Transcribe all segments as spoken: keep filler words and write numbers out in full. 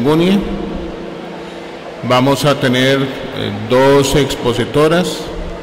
chikungunya. Vamos a tener eh, dos expositoras.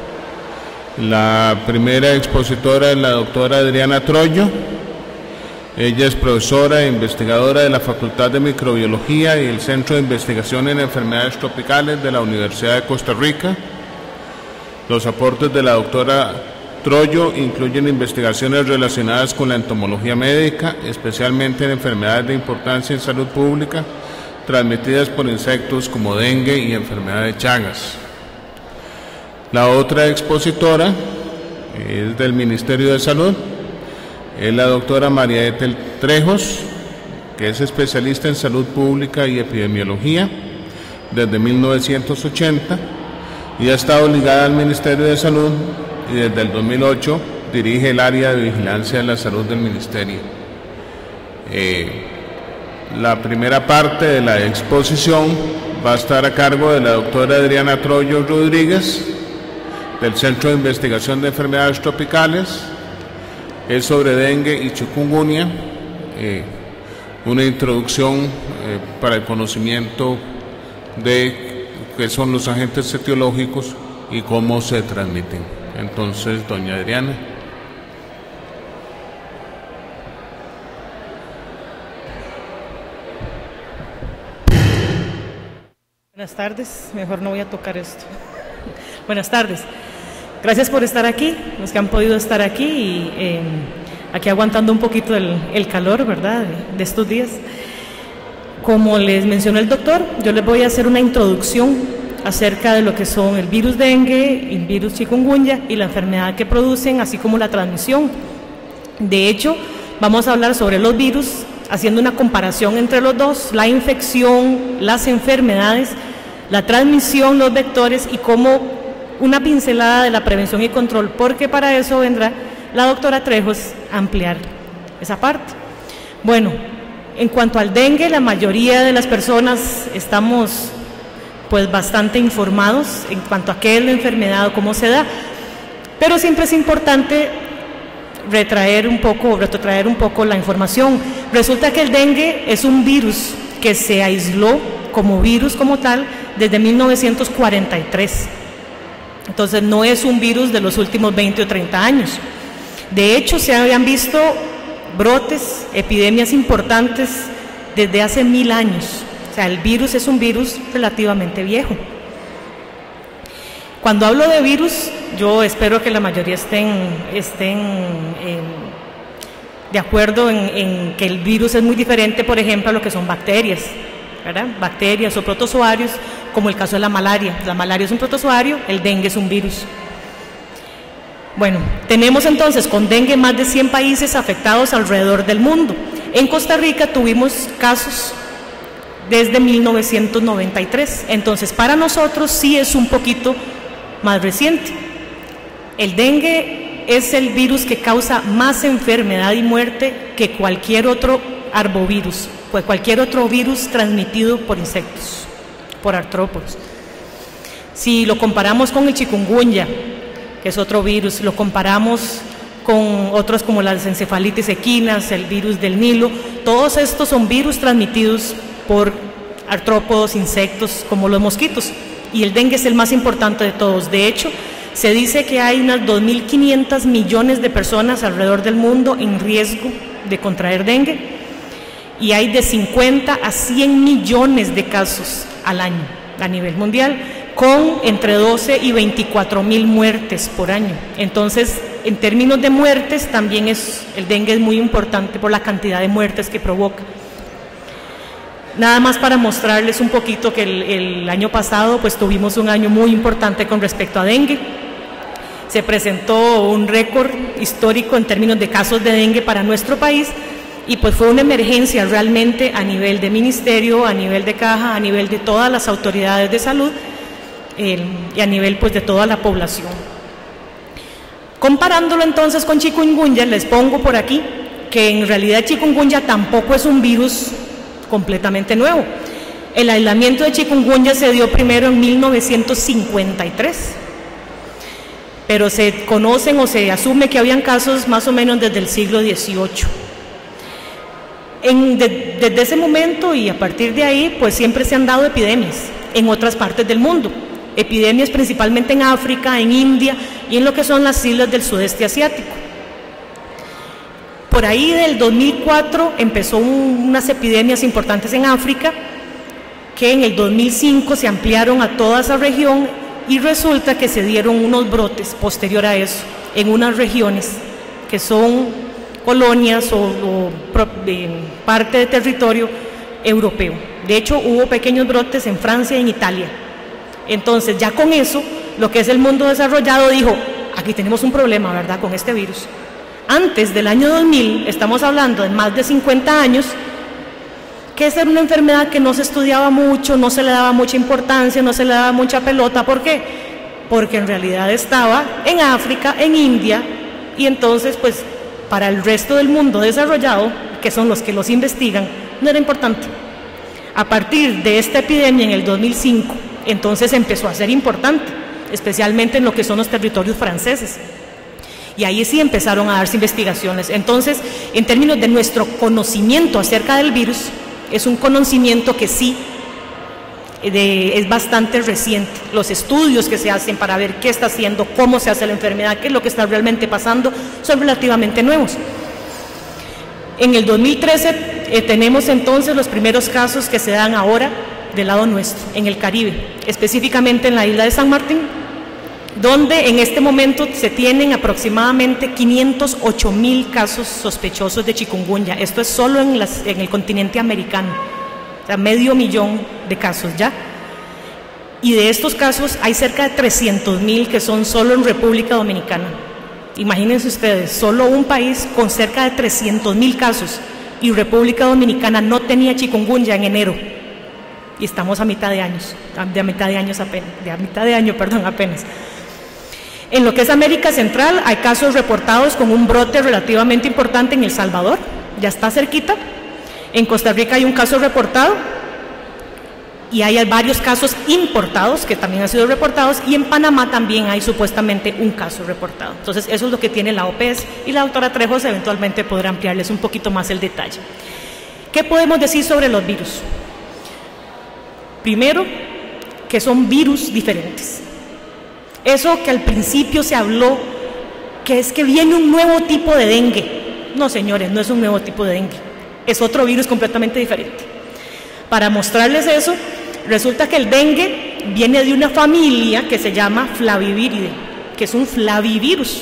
La primera expositora es la doctora Adriana Troyo. Ella es profesora e investigadora de la Facultad de Microbiología y el Centro de Investigación en Enfermedades Tropicales de la Universidad de Costa Rica. Los aportes de la doctora Troyo incluyen investigaciones relacionadas con la entomología médica, especialmente en enfermedades de importancia en salud pública, transmitidas por insectos como dengue y enfermedad de Chagas. La otra expositora es del Ministerio de Salud, es la doctora María Ethel Trejos, que es especialista en salud pública y epidemiología desde mil novecientos ochenta y ha estado ligada al Ministerio de Salud y desde el dos mil ocho dirige el área de vigilancia de la salud del Ministerio. Eh, la primera parte de la exposición va a estar a cargo de la doctora Adriana Troyo Rodríguez, del Centro de Investigación de Enfermedades Tropicales. Es sobre dengue y chikungunya, eh, una introducción eh, para el conocimiento de qué son los agentes etiológicos y cómo se transmiten. Entonces, doña Adriana. Buenas tardes, mejor no voy a tocar esto. Buenas tardes. Gracias por estar aquí, los que han podido estar aquí y eh, aquí aguantando un poquito el, el calor, ¿verdad?, de, de estos días. Como les mencionó el doctor, yo les voy a hacer una introducción acerca de lo que son el virus dengue, el virus chikungunya y la enfermedad que producen, así como la transmisión. De hecho, vamos a hablar sobre los virus, haciendo una comparación entre los dos, la infección, las enfermedades, la transmisión, los vectores y cómo una pincelada de la prevención y control, porque para eso vendrá la doctora Trejos a ampliar esa parte. Bueno, en cuanto al dengue, la mayoría de las personas estamos pues bastante informados en cuanto a qué es la enfermedad o cómo se da, pero siempre es importante retraer un poco, retrotraer un poco la información. Resulta que el dengue es un virus que se aisló como virus como tal desde mil novecientos cuarenta y tres. Entonces no es un virus de los últimos veinte o treinta años. De hecho, se habían visto brotes, epidemias importantes desde hace mil años. O sea, el virus es un virus relativamente viejo. Cuando hablo de virus, yo espero que la mayoría estén, estén eh, de acuerdo en, en que el virus es muy diferente, por ejemplo, a lo que son bacterias, ¿verdad? Bacterias o protozoarios, como el caso de la malaria. La malaria es un protozoario, el dengue es un virus. Bueno, tenemos entonces con dengue más de cien países afectados alrededor del mundo. En Costa Rica tuvimos casos desde mil novecientos noventa y tres, entonces para nosotros sí es un poquito más reciente. El dengue es el virus que causa más enfermedad y muerte que cualquier otro arbovirus, pues cualquier otro virus transmitido por insectos, por artrópodos. Si lo comparamos con el chikungunya, que es otro virus, lo comparamos con otros como las encefalitis equinas, el virus del Nilo, todos estos son virus transmitidos por artrópodos, insectos, como los mosquitos, y el dengue es el más importante de todos. De hecho, se dice que hay unas dos mil quinientos millones de personas alrededor del mundo en riesgo de contraer dengue, y hay de cincuenta a cien millones de casos al año a nivel mundial, con entre doce y veinticuatro mil muertes por año. Entonces, en términos de muertes, también es, el dengue es muy importante por la cantidad de muertes que provoca. Nada más para mostrarles un poquito que el, el año pasado pues tuvimos un año muy importante con respecto a dengue. Se presentó un récord histórico en términos de casos de dengue para nuestro país, y pues fue una emergencia realmente a nivel de ministerio, a nivel de caja, a nivel de todas las autoridades de salud eh, y a nivel pues de toda la población. Comparándolo entonces con chikungunya, les pongo por aquí que en realidad chikungunya tampoco es un virus completamente nuevo. El aislamiento de chikungunya se dio primero en mil novecientos cincuenta y tres, pero se conocen o se asume que habían casos más o menos desde el siglo dieciocho. En, de, desde ese momento y a partir de ahí, pues siempre se han dado epidemias en otras partes del mundo. Epidemias principalmente en África, en India y en lo que son las islas del sudeste asiático. Por ahí del dos mil cuatro empezó un, unas epidemias importantes en África, que en el dos mil cinco se ampliaron a toda esa región y resulta que se dieron unos brotes posterior a eso en unas regiones que son colonias o, o eh, parte de territorio europeo. De hecho, hubo pequeños brotes en Francia y en Italia. Entonces, ya con eso, lo que es el mundo desarrollado dijo, aquí tenemos un problema, ¿verdad?, con este virus. Antes del año dos mil, estamos hablando de más de cincuenta años, que esa era una enfermedad que no se estudiaba mucho, no se le daba mucha importancia, no se le daba mucha pelota. ¿Por qué? Porque en realidad estaba en África, en India, y entonces, pues, para el resto del mundo desarrollado, que son los que los investigan, no era importante. A partir de esta epidemia en el dos mil cinco, entonces empezó a ser importante, especialmente en lo que son los territorios franceses. Y ahí sí empezaron a darse investigaciones. Entonces, en términos de nuestro conocimiento acerca del virus, es un conocimiento que sí de, es bastante reciente. Los estudios que se hacen para ver qué está haciendo, cómo se hace la enfermedad, qué es lo que está realmente pasando, son relativamente nuevos. En el dos mil trece eh, tenemos entonces los primeros casos que se dan ahora del lado nuestro, en el Caribe, específicamente en la isla de San Martín, donde en este momento se tienen aproximadamente quinientos ocho mil casos sospechosos de chikungunya. Esto es solo en, las, en el continente americano, o sea, medio millón de casos ya. Y de estos casos hay cerca de trescientos mil que son solo en República Dominicana. Imagínense ustedes, solo un país con cerca de trescientos mil casos y República Dominicana no tenía chikungunya en enero. Y estamos a mitad de años, de a mitad de años apenas, de a mitad de año, perdón, apenas. En lo que es América Central hay casos reportados con un brote relativamente importante en El Salvador, ya está cerquita. En Costa Rica hay un caso reportado y hay varios casos importados que también han sido reportados, y en Panamá también hay supuestamente un caso reportado. Entonces eso es lo que tiene la O P E S y la doctora Trejos eventualmente podrá ampliarles un poquito más el detalle. ¿Qué podemos decir sobre los virus? Primero, que son virus diferentes. Eso que al principio se habló, que es que viene un nuevo tipo de dengue. No, señores, no es un nuevo tipo de dengue. Es otro virus completamente diferente. Para mostrarles eso, resulta que el dengue viene de una familia que se llama Flaviviridae, que es un flavivirus,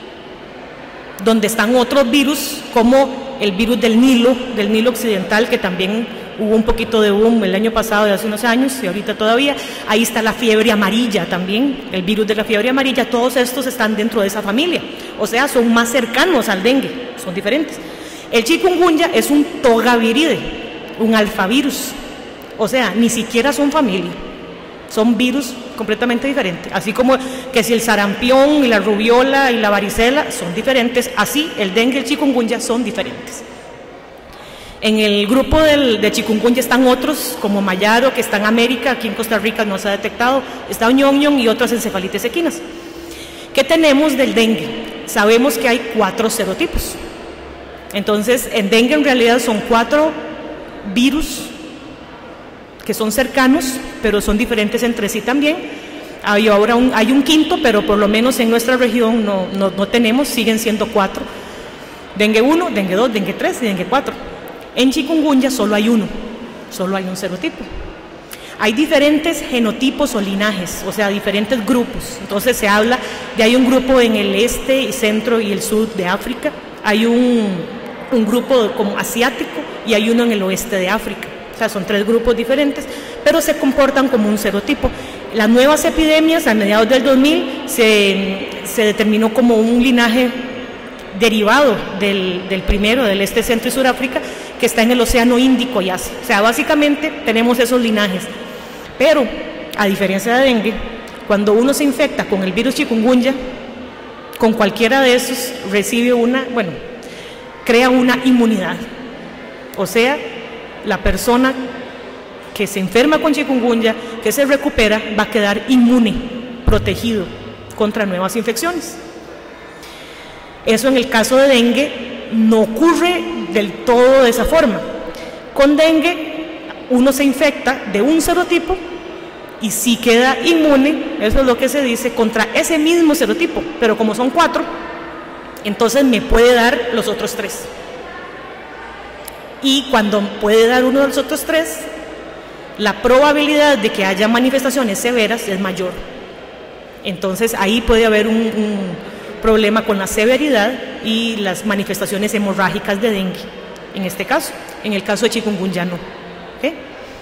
donde están otros virus como el virus del Nilo, del Nilo occidental, que también hubo un poquito de boom el año pasado, de hace unos años, y ahorita todavía. Ahí está la fiebre amarilla también, el virus de la fiebre amarilla. Todos estos están dentro de esa familia, o sea, son más cercanos al dengue, son diferentes. El chikungunya es un togaviridae, un alfavirus, o sea, ni siquiera son familia, son virus completamente diferentes. Así como que si el sarampión y la rubiola y la varicela son diferentes, así el dengue y el chikungunya son diferentes. En el grupo del, de chikungunya están otros, como Mayaro, que está en América, aquí en Costa Rica no se ha detectado, está ñon-ñon y otras encefalitis equinas. ¿Qué tenemos del dengue? Sabemos que hay cuatro serotipos. Entonces, en dengue en realidad son cuatro virus que son cercanos, pero son diferentes entre sí también. Hay ahora un, hay un quinto, pero por lo menos en nuestra región no, no, no tenemos, siguen siendo cuatro. Dengue uno, dengue dos, dengue tres y dengue cuatro. En chikungunya solo hay uno, solo hay un serotipo. Hay diferentes genotipos o linajes, o sea, diferentes grupos. Entonces se habla de hay un grupo en el este y centro y el sur de África, hay un, un grupo como asiático y hay uno en el oeste de África. O sea, son tres grupos diferentes, pero se comportan como un serotipo. Las nuevas epidemias, a mediados del dos mil, se, se determinó como un linaje derivado del, del primero, del este, centro y Suráfrica, que está en el Océano Índico y Asia. O sea, básicamente tenemos esos linajes. Pero, a diferencia de dengue, cuando uno se infecta con el virus chikungunya, con cualquiera de esos recibe una, bueno, crea una inmunidad. O sea, la persona que se enferma con chikungunya, que se recupera, va a quedar inmune, protegido contra nuevas infecciones. Eso en el caso de dengue no ocurre del todo de esa forma. Con dengue, uno se infecta de un serotipo y sí queda inmune, eso es lo que se dice, contra ese mismo serotipo, pero como son cuatro, entonces me puede dar los otros tres. Y cuando puede dar uno de los otros tres, la probabilidad de que haya manifestaciones severas es mayor. Entonces ahí puede haber un, un problema con la severidad y las manifestaciones hemorrágicas de dengue, en este caso. En el caso de chikungunya no. ¿Okay?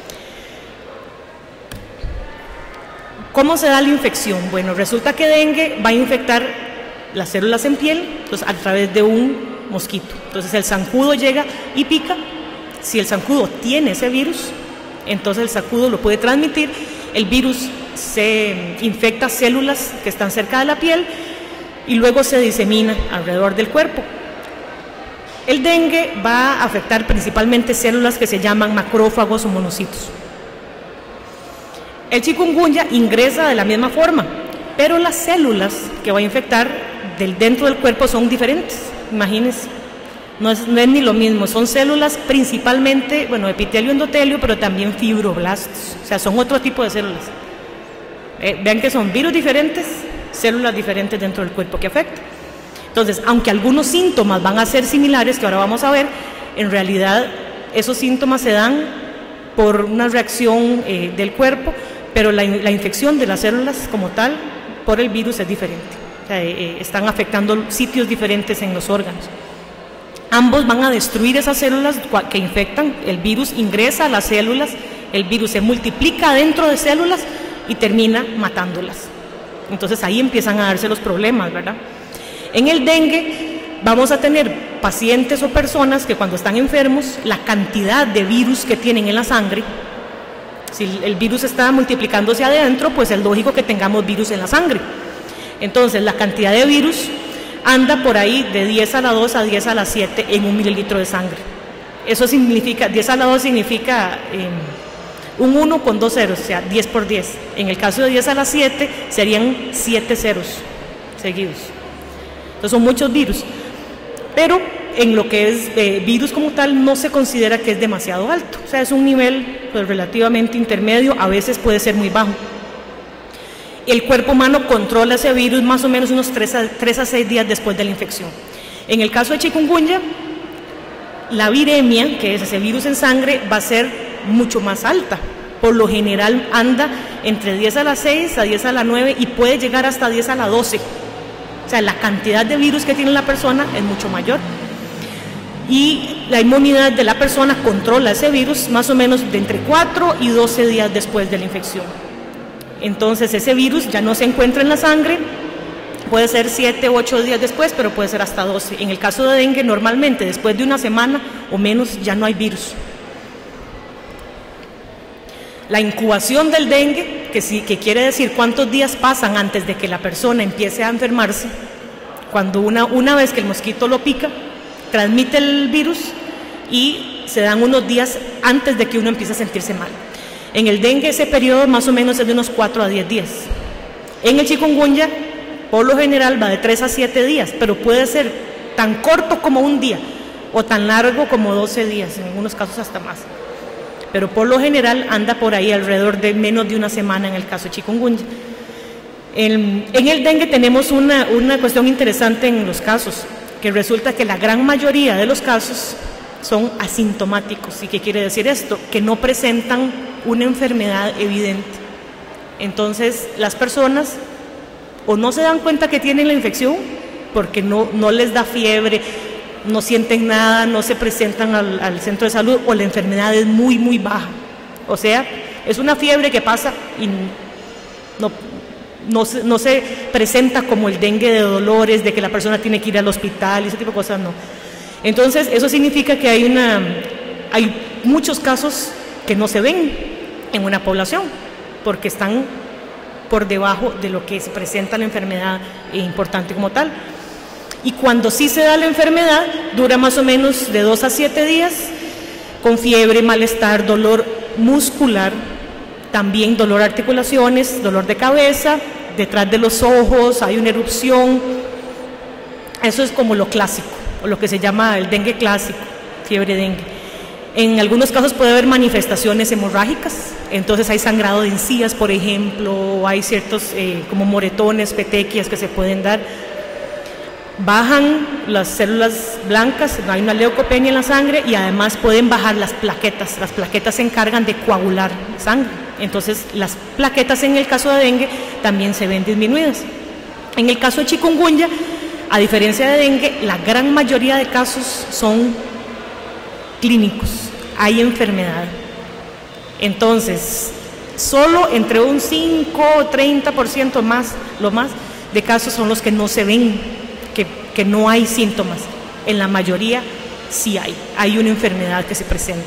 ¿Cómo se da la infección? Bueno, resulta que dengue va a infectar las células en piel, entonces, a través de un mosquito. Entonces el zancudo llega y pica. Si el zancudo tiene ese virus, entonces el zancudo lo puede transmitir. El virus se infecta células que están cerca de la piel y luego se disemina alrededor del cuerpo. El dengue va a afectar principalmente células que se llaman macrófagos o monocitos. El chikungunya ingresa de la misma forma, pero las células que va a infectar del dentro del cuerpo son diferentes. Imagínense, no es, no es ni lo mismo, son células principalmente, bueno, epitelio, endotelio, pero también fibroblastos, o sea, son otro tipo de células. Eh, vean que son virus diferentes, células diferentes dentro del cuerpo que afectan. Entonces, aunque algunos síntomas van a ser similares, que ahora vamos a ver, en realidad esos síntomas se dan por una reacción eh, del cuerpo, pero la, la infección de las células como tal por el virus es diferente. O sea, eh, están afectando sitios diferentes en los órganos. Ambos van a destruir esas células que infectan, el virus ingresa a las células, el virus se multiplica dentro de células y termina matándolas. Entonces ahí empiezan a darse los problemas, ¿verdad? En el dengue vamos a tener pacientes o personas que cuando están enfermos, la cantidad de virus que tienen en la sangre, si el virus está multiplicándose adentro, pues es lógico que tengamos virus en la sangre. Entonces la cantidad de virus anda por ahí de diez a la dos a diez a la siete en un mililitro de sangre. Eso significa, diez a la dos significa eh, un uno con dos ceros, o sea, diez por diez. En el caso de diez a la siete serían siete ceros seguidos. Entonces son muchos virus. Pero en lo que es eh, virus como tal no se considera que es demasiado alto. O sea, es un nivel pues, relativamente intermedio, a veces puede ser muy bajo. El cuerpo humano controla ese virus más o menos unos tres a seis días después de la infección. En el caso de chikungunya, la viremia, que es ese virus en sangre, va a ser mucho más alta. Por lo general anda entre diez a la seis a diez a la nueve y puede llegar hasta diez a la doce. O sea, la cantidad de virus que tiene la persona es mucho mayor. Y la inmunidad de la persona controla ese virus más o menos de entre cuatro y doce días después de la infección. Entonces ese virus ya no se encuentra en la sangre, puede ser siete u ocho días después, pero puede ser hasta doce. En el caso de dengue, normalmente después de una semana o menos ya no hay virus. La incubación del dengue, que, sí, que quiere decir cuántos días pasan antes de que la persona empiece a enfermarse, cuando una, una vez que el mosquito lo pica, transmite el virus y se dan unos días antes de que uno empiece a sentirse mal. En el dengue ese periodo más o menos es de unos cuatro a diez días. En el chikungunya, por lo general va de tres a siete días, pero puede ser tan corto como un día o tan largo como doce días, en algunos casos hasta más. Pero por lo general anda por ahí alrededor de menos de una semana en el caso de chikungunya. En, en el dengue tenemos una, una cuestión interesante en los casos, que resulta que la gran mayoría de los casos son asintomáticos. ¿Y qué quiere decir esto? Que no presentan una enfermedad evidente. Entonces las personas o no se dan cuenta que tienen la infección porque no, no les da fiebre, no sienten nada, no se presentan al, al centro de salud, o la enfermedad es muy muy baja. O sea, es una fiebre que pasa y no, no, se, no se presenta como el dengue de dolores, de que la persona tiene que ir al hospital y ese tipo de cosas, no. Entonces eso significa que hay, una, hay muchos casos que no se ven en una población porque están por debajo de lo que se presenta la enfermedad importante como tal. Y cuando sí se da la enfermedad, dura más o menos de dos a siete días, con fiebre, malestar, dolor muscular, también dolor de articulaciones, dolor de cabeza, detrás de los ojos hay una erupción. Eso es como lo clásico, o lo que se llama el dengue clásico, fiebre dengue. En algunos casos puede haber manifestaciones hemorrágicas, entonces hay sangrado de encías, por ejemplo, o hay ciertos eh, como moretones, petequias que se pueden dar. Bajan las células blancas, hay una leucopenia en la sangre y además pueden bajar las plaquetas. Las plaquetas se encargan de coagular sangre, entonces las plaquetas en el caso de dengue también se ven disminuidas. En el caso de chikungunya, a diferencia de dengue, la gran mayoría de casos son clínicos, hay enfermedad. Entonces, solo entre un cinco o treinta por ciento más, lo más, de casos son los que no se ven, que, que no hay síntomas. En la mayoría sí hay, hay una enfermedad que se presenta.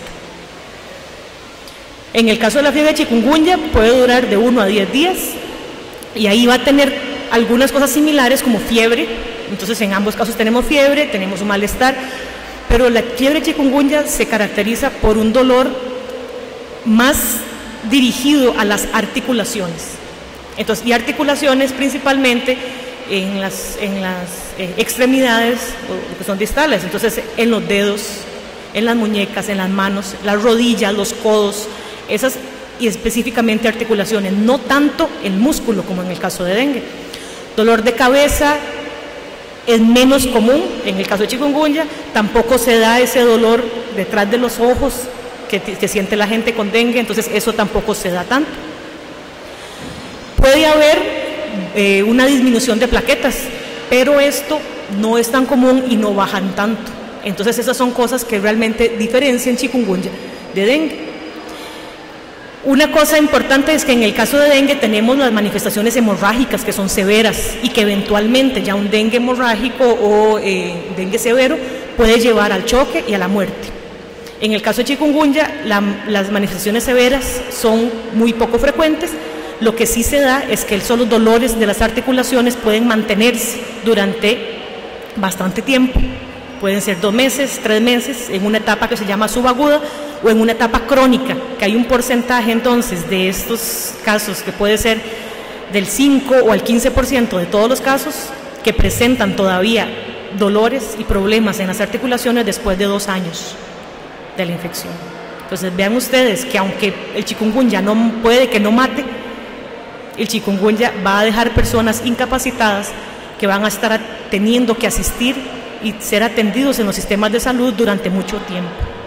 En el caso de la fiebre de chikungunya puede durar de uno a diez días y ahí va a tener algunas cosas similares como fiebre. Entonces en ambos casos tenemos fiebre, tenemos un malestar, pero la fiebre chikungunya se caracteriza por un dolor más dirigido a las articulaciones. Entonces, y articulaciones principalmente en las, en las eh, extremidades que son distales, entonces en los dedos, en las muñecas, en las manos, las rodillas, los codos, esas y específicamente articulaciones, no tanto el músculo como en el caso de dengue. Dolor de cabeza es menos común en el caso de chikungunya, tampoco se da ese dolor detrás de los ojos que, que siente la gente con dengue, entonces eso tampoco se da tanto. Puede haber eh, una disminución de plaquetas, pero esto no es tan común y no bajan tanto. Entonces esas son cosas que realmente diferencian chikungunya de dengue. Una cosa importante es que en el caso de dengue tenemos las manifestaciones hemorrágicas que son severas y que eventualmente ya un dengue hemorrágico o eh, dengue severo puede llevar al choque y a la muerte. En el caso de chikungunya la, las manifestaciones severas son muy poco frecuentes. Lo que sí se da es que solo los dolores de las articulaciones pueden mantenerse durante bastante tiempo. Pueden ser dos meses, tres meses, en una etapa que se llama subaguda o en una etapa crónica, que hay un porcentaje entonces de estos casos que puede ser del cinco o al quince por ciento de todos los casos que presentan todavía dolores y problemas en las articulaciones después de dos años de la infección. Entonces vean ustedes que aunque el chikungunya no puede que no mate, el chikungunya va a dejar personas incapacitadas que van a estar teniendo que asistir y ser atendidos en los sistemas de salud durante mucho tiempo.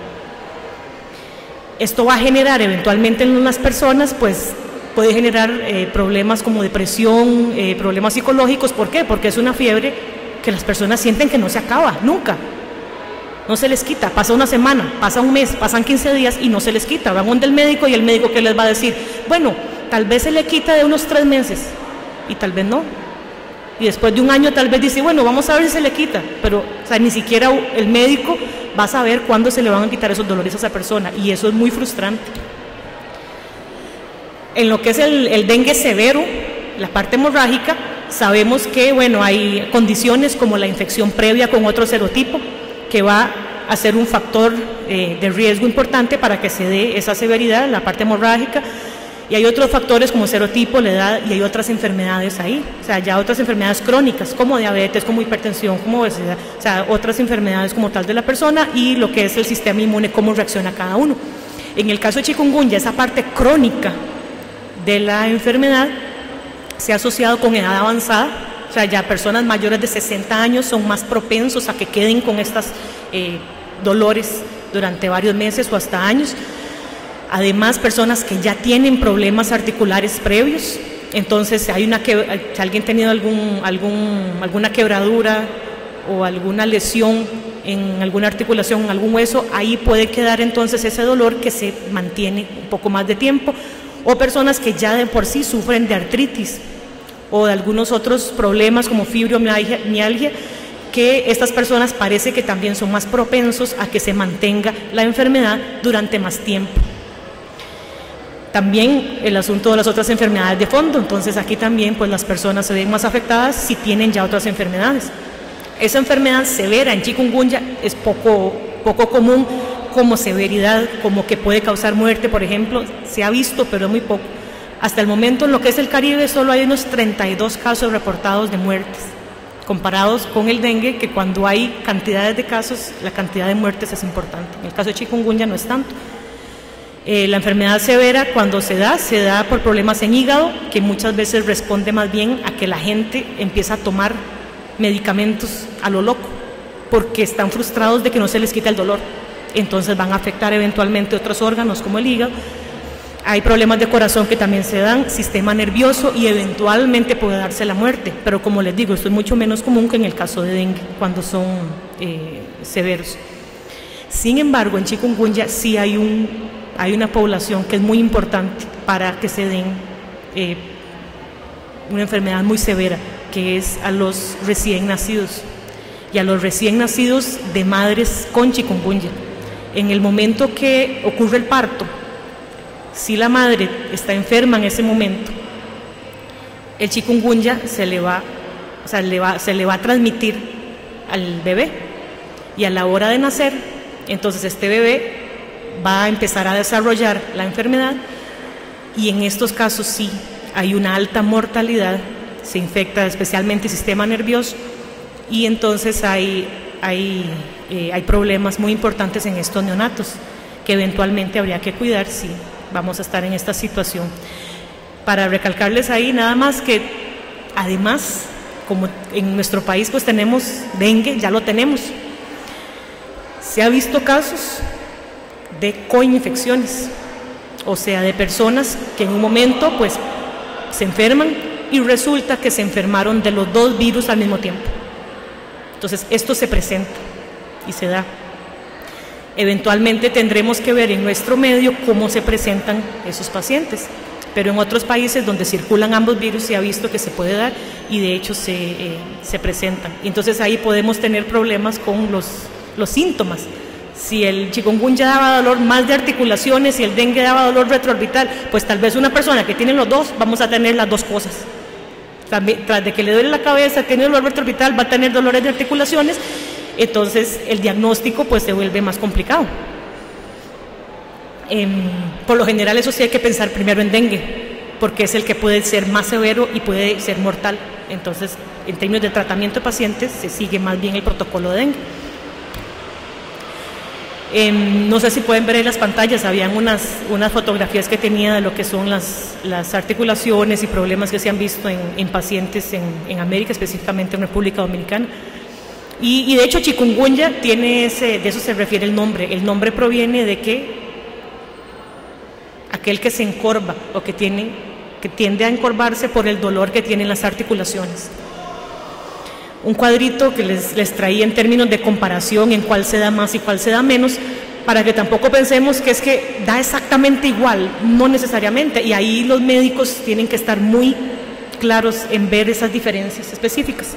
Esto va a generar eventualmente en unas personas, pues puede generar eh, problemas como depresión, eh, problemas psicológicos. ¿Por qué? Porque es una fiebre que las personas sienten que no se acaba, nunca. No se les quita, pasa una semana, pasa un mes, pasan quince días y no se les quita. Van donde el médico y el médico ¿qué les va a decir? Bueno, tal vez se le quita de unos tres meses y tal vez no. Y después de un año tal vez dice, bueno, vamos a ver si se le quita, pero o sea, ni siquiera el médico va a saber cuándo se le van a quitar esos dolores a esa persona y eso es muy frustrante. En lo que es el, el dengue severo, la parte hemorrágica, sabemos que bueno, hay condiciones como la infección previa con otro serotipo que va a ser un factor eh, de riesgo importante para que se dé esa severidad, la parte hemorrágica. Y hay otros factores como serotipo, la edad, y hay otras enfermedades ahí, o sea, ya otras enfermedades crónicas, como diabetes, como hipertensión, como obesidad, o sea, otras enfermedades como tal de la persona y lo que es el sistema inmune, cómo reacciona cada uno. En el caso de chikungunya, esa parte crónica de la enfermedad se ha asociado con edad avanzada, o sea, ya personas mayores de sesenta años son más propensos a que queden con estos eh, dolores durante varios meses o hasta años. Además, personas que ya tienen problemas articulares previos, entonces hay una que, si alguien ha tenido algún, algún, alguna quebradura o alguna lesión en alguna articulación, en algún hueso, ahí puede quedar entonces ese dolor que se mantiene un poco más de tiempo, o personas que ya de por sí sufren de artritis o de algunos otros problemas como fibromialgia, que estas personas parece que también son más propensos a que se mantenga la enfermedad durante más tiempo. También el asunto de las otras enfermedades de fondo, entonces aquí también pues las personas se ven más afectadas si tienen ya otras enfermedades. Esa enfermedad severa en chikungunya es poco, poco común como severidad, como que puede causar muerte, por ejemplo, se ha visto pero muy poco. Hasta el momento en lo que es el Caribe solo hay unos treinta y dos casos reportados de muertes comparados con el dengue, que cuando hay cantidades de casos, la cantidad de muertes es importante. En el caso de chikungunya no es tanto. Eh, la enfermedad severa, cuando se da, se da por problemas en hígado, que muchas veces responde más bien a que la gente empieza a tomar medicamentos a lo loco, porque están frustrados de que no se les quita el dolor. Entonces van a afectar eventualmente otros órganos como el hígado. Hay problemas de corazón que también se dan, sistema nervioso, y eventualmente puede darse la muerte. Pero como les digo, esto es mucho menos común que en el caso de dengue, cuando son eh, severos. Sin embargo, en chikungunya sí hay, un, hay una población que es muy importante para que se den eh, una enfermedad muy severa, que es a los recién nacidos, y a los recién nacidos de madres con chikungunya. En el momento que ocurre el parto, si la madre está enferma en ese momento, el chikungunya se le va, o sea, le va, se le va a transmitir al bebé, y a la hora de nacer, entonces este bebé va a empezar a desarrollar la enfermedad, y en estos casos sí hay una alta mortalidad, se infecta especialmente el sistema nervioso, y entonces hay, hay, eh, hay problemas muy importantes en estos neonatos, que eventualmente habría que cuidar si vamos a estar en esta situación. Para recalcarles ahí nada más que, además, como en nuestro país pues tenemos dengue, ya lo tenemos, se ha visto casos de coinfecciones, o sea, de personas que en un momento pues se enferman y resulta que se enfermaron de los dos virus al mismo tiempo. Entonces esto se presenta y se da. Eventualmente tendremos que ver en nuestro medio cómo se presentan esos pacientes, pero en otros países donde circulan ambos virus se ha visto que se puede dar, y de hecho se, eh, se presentan. Y entonces ahí podemos tener problemas con los, los síntomas. Si el chikungunya daba dolor más de articulaciones y el dengue daba dolor retroorbital, pues tal vez una persona que tiene los dos, vamos a tener las dos cosas. También, tras de que le duele la cabeza, tiene dolor retroorbital, va a tener dolores de articulaciones. Entonces el diagnóstico pues se vuelve más complicado. Eh, por lo general eso sí hay que pensar primero en dengue, porque es el que puede ser más severo y puede ser mortal. Entonces en términos de tratamiento de pacientes se sigue más bien el protocolo de dengue. Eh, no sé si pueden ver en las pantallas, habían unas, unas fotografías que tenía de lo que son las, las articulaciones y problemas que se han visto en, en pacientes en, en América, específicamente en República Dominicana. Y, y de hecho chikungunya tiene ese, de eso se refiere el nombre. El nombre proviene de que aquel que se encorva o que, tiene, que tiende a encorvarse por el dolor que tienen las articulaciones. Un cuadrito que les, les traía en términos de comparación en cuál se da más y cuál se da menos, para que tampoco pensemos que es que da exactamente igual, no necesariamente, y ahí los médicos tienen que estar muy claros en ver esas diferencias específicas.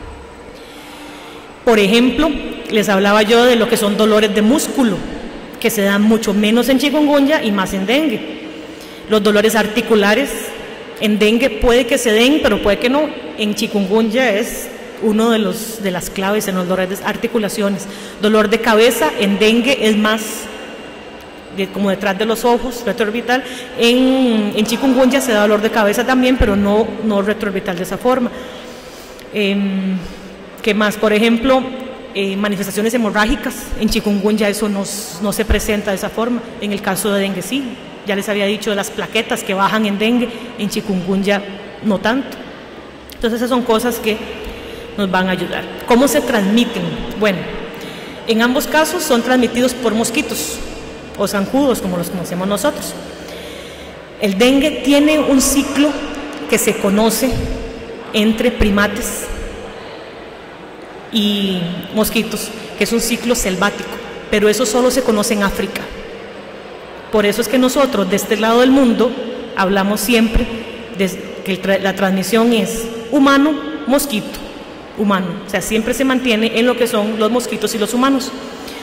Por ejemplo, les hablaba yo de lo que son dolores de músculo, que se dan mucho menos en chikungunya y más en dengue. Los dolores articulares en dengue puede que se den, pero puede que no. En chikungunya es uno de, los, de las claves en los dolores de articulaciones. Dolor de cabeza en dengue es más de, como detrás de los ojos, retroorbital. En, en chikungunya se da dolor de cabeza también, pero no, no retroorbital de esa forma. Eh, ¿Qué más? Por ejemplo, eh, manifestaciones hemorrágicas. En chikungunya eso no, no se presenta de esa forma. En el caso de dengue sí. Ya les había dicho de las plaquetas que bajan en dengue, en chikungunya no tanto. Entonces esas son cosas que nos van a ayudar. ¿Cómo se transmiten? Bueno, en ambos casos son transmitidos por mosquitos o zancudos, como los conocemos nosotros. El dengue tiene un ciclo que se conoce entre primates y mosquitos, que es un ciclo selvático, pero eso solo se conoce en África. Por eso es que nosotros de este lado del mundo hablamos siempre de que la transmisión es humano-mosquito, humano, o sea, siempre se mantiene en lo que son los mosquitos y los humanos.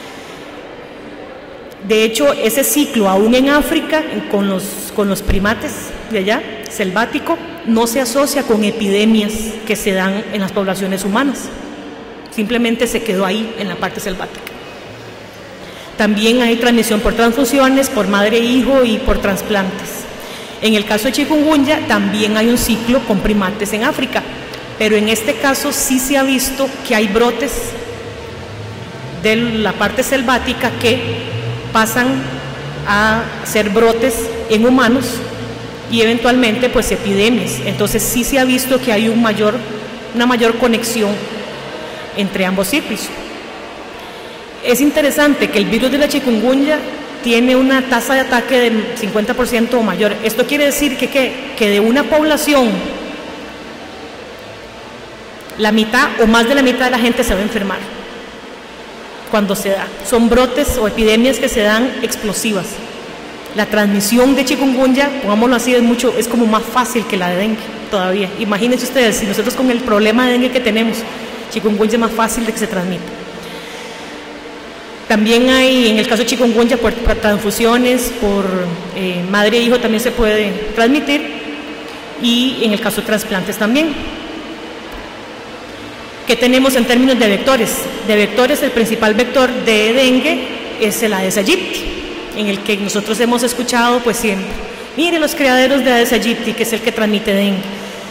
De hecho, ese ciclo aún en África, con los, con los primates de allá, selvático, no se asocia con epidemias que se dan en las poblaciones humanas. Simplemente se quedó ahí en la parte selvática. También hay transmisión por transfusiones, por madre-hijo y por trasplantes. En el caso de chikungunya también hay un ciclo con primates en África, pero en este caso sí se ha visto que hay brotes de la parte selvática que pasan a ser brotes en humanos y eventualmente pues epidemias. Entonces sí se ha visto que hay un mayor, una mayor conexión entre ambos ciclos. Es interesante que el virus de la chikungunya tiene una tasa de ataque del cincuenta por ciento o mayor. Esto quiere decir que, que, que de una población, la mitad o más de la mitad de la gente se va a enfermar cuando se da. Son brotes o epidemias que se dan explosivas. La transmisión de chikungunya, pongámoslo así, es, mucho, es como más fácil que la de dengue todavía. Imagínense ustedes, si nosotros con el problema de dengue que tenemos, chikungunya es más fácil de que se transmita. También hay, en el caso de chikungunya, por, por transfusiones, por eh, madre e hijo también se puede transmitir, y en el caso de trasplantes también. ¿Qué tenemos en términos de vectores? De vectores, el principal vector de dengue es el Aedes aegypti, en el que nosotros hemos escuchado pues siempre, mire los criaderos de Aedes aegypti, que es el que transmite dengue.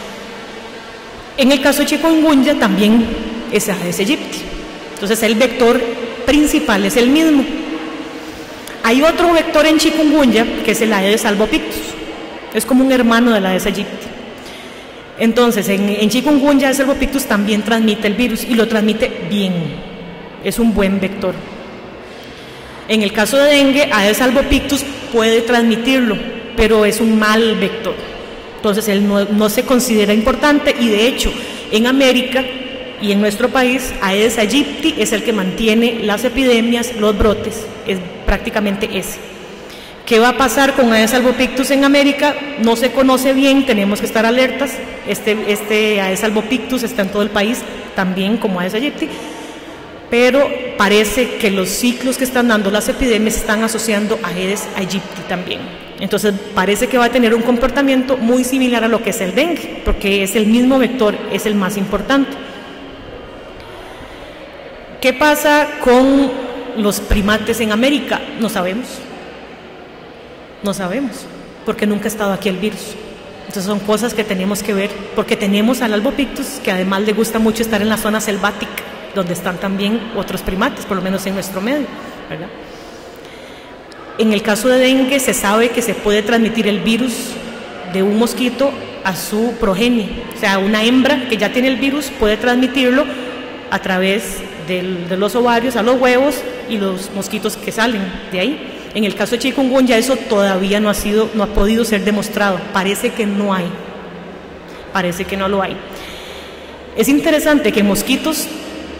En el caso de chikungunya también es Aedes aegypti, entonces el vector principal es el mismo. Hay otro vector en chikungunya que es el Aedes albopictus, es como un hermano del Aedes aegypti. Entonces en, en chikungunya Aedes albopictus también transmite el virus y lo transmite bien, es un buen vector. En el caso de dengue, Aedes albopictus puede transmitirlo, pero es un mal vector, entonces él no, no se considera importante, y de hecho en América y en nuestro país Aedes aegypti es el que mantiene las epidemias, los brotes, es prácticamente ese. ¿Qué va a pasar con Aedes albopictus en América? No se conoce bien, tenemos que estar alertas. Este, este Aedes albopictus está en todo el país, también como Aedes aegypti, pero parece que los ciclos que están dando las epidemias están asociando a Aedes aegypti también. Entonces parece que va a tener un comportamiento muy similar a lo que es el dengue, porque es el mismo vector, es el más importante. ¿Qué pasa con los primates en América? No sabemos. No sabemos, porque nunca ha estado aquí el virus. Entonces son cosas que tenemos que ver, porque tenemos al albopictus, que además le gusta mucho estar en la zona selvática, donde están también otros primates, por lo menos en nuestro medio, ¿verdad? En el caso de dengue se sabe que se puede transmitir el virus de un mosquito a su progenie, o sea, una hembra que ya tiene el virus puede transmitirlo a través del, de los ovarios a los huevos y los mosquitos que salen de ahí. En el caso de chikungunya eso todavía no ha sido, no ha podido ser demostrado, parece que no hay, parece que no lo hay. Es interesante que mosquitos,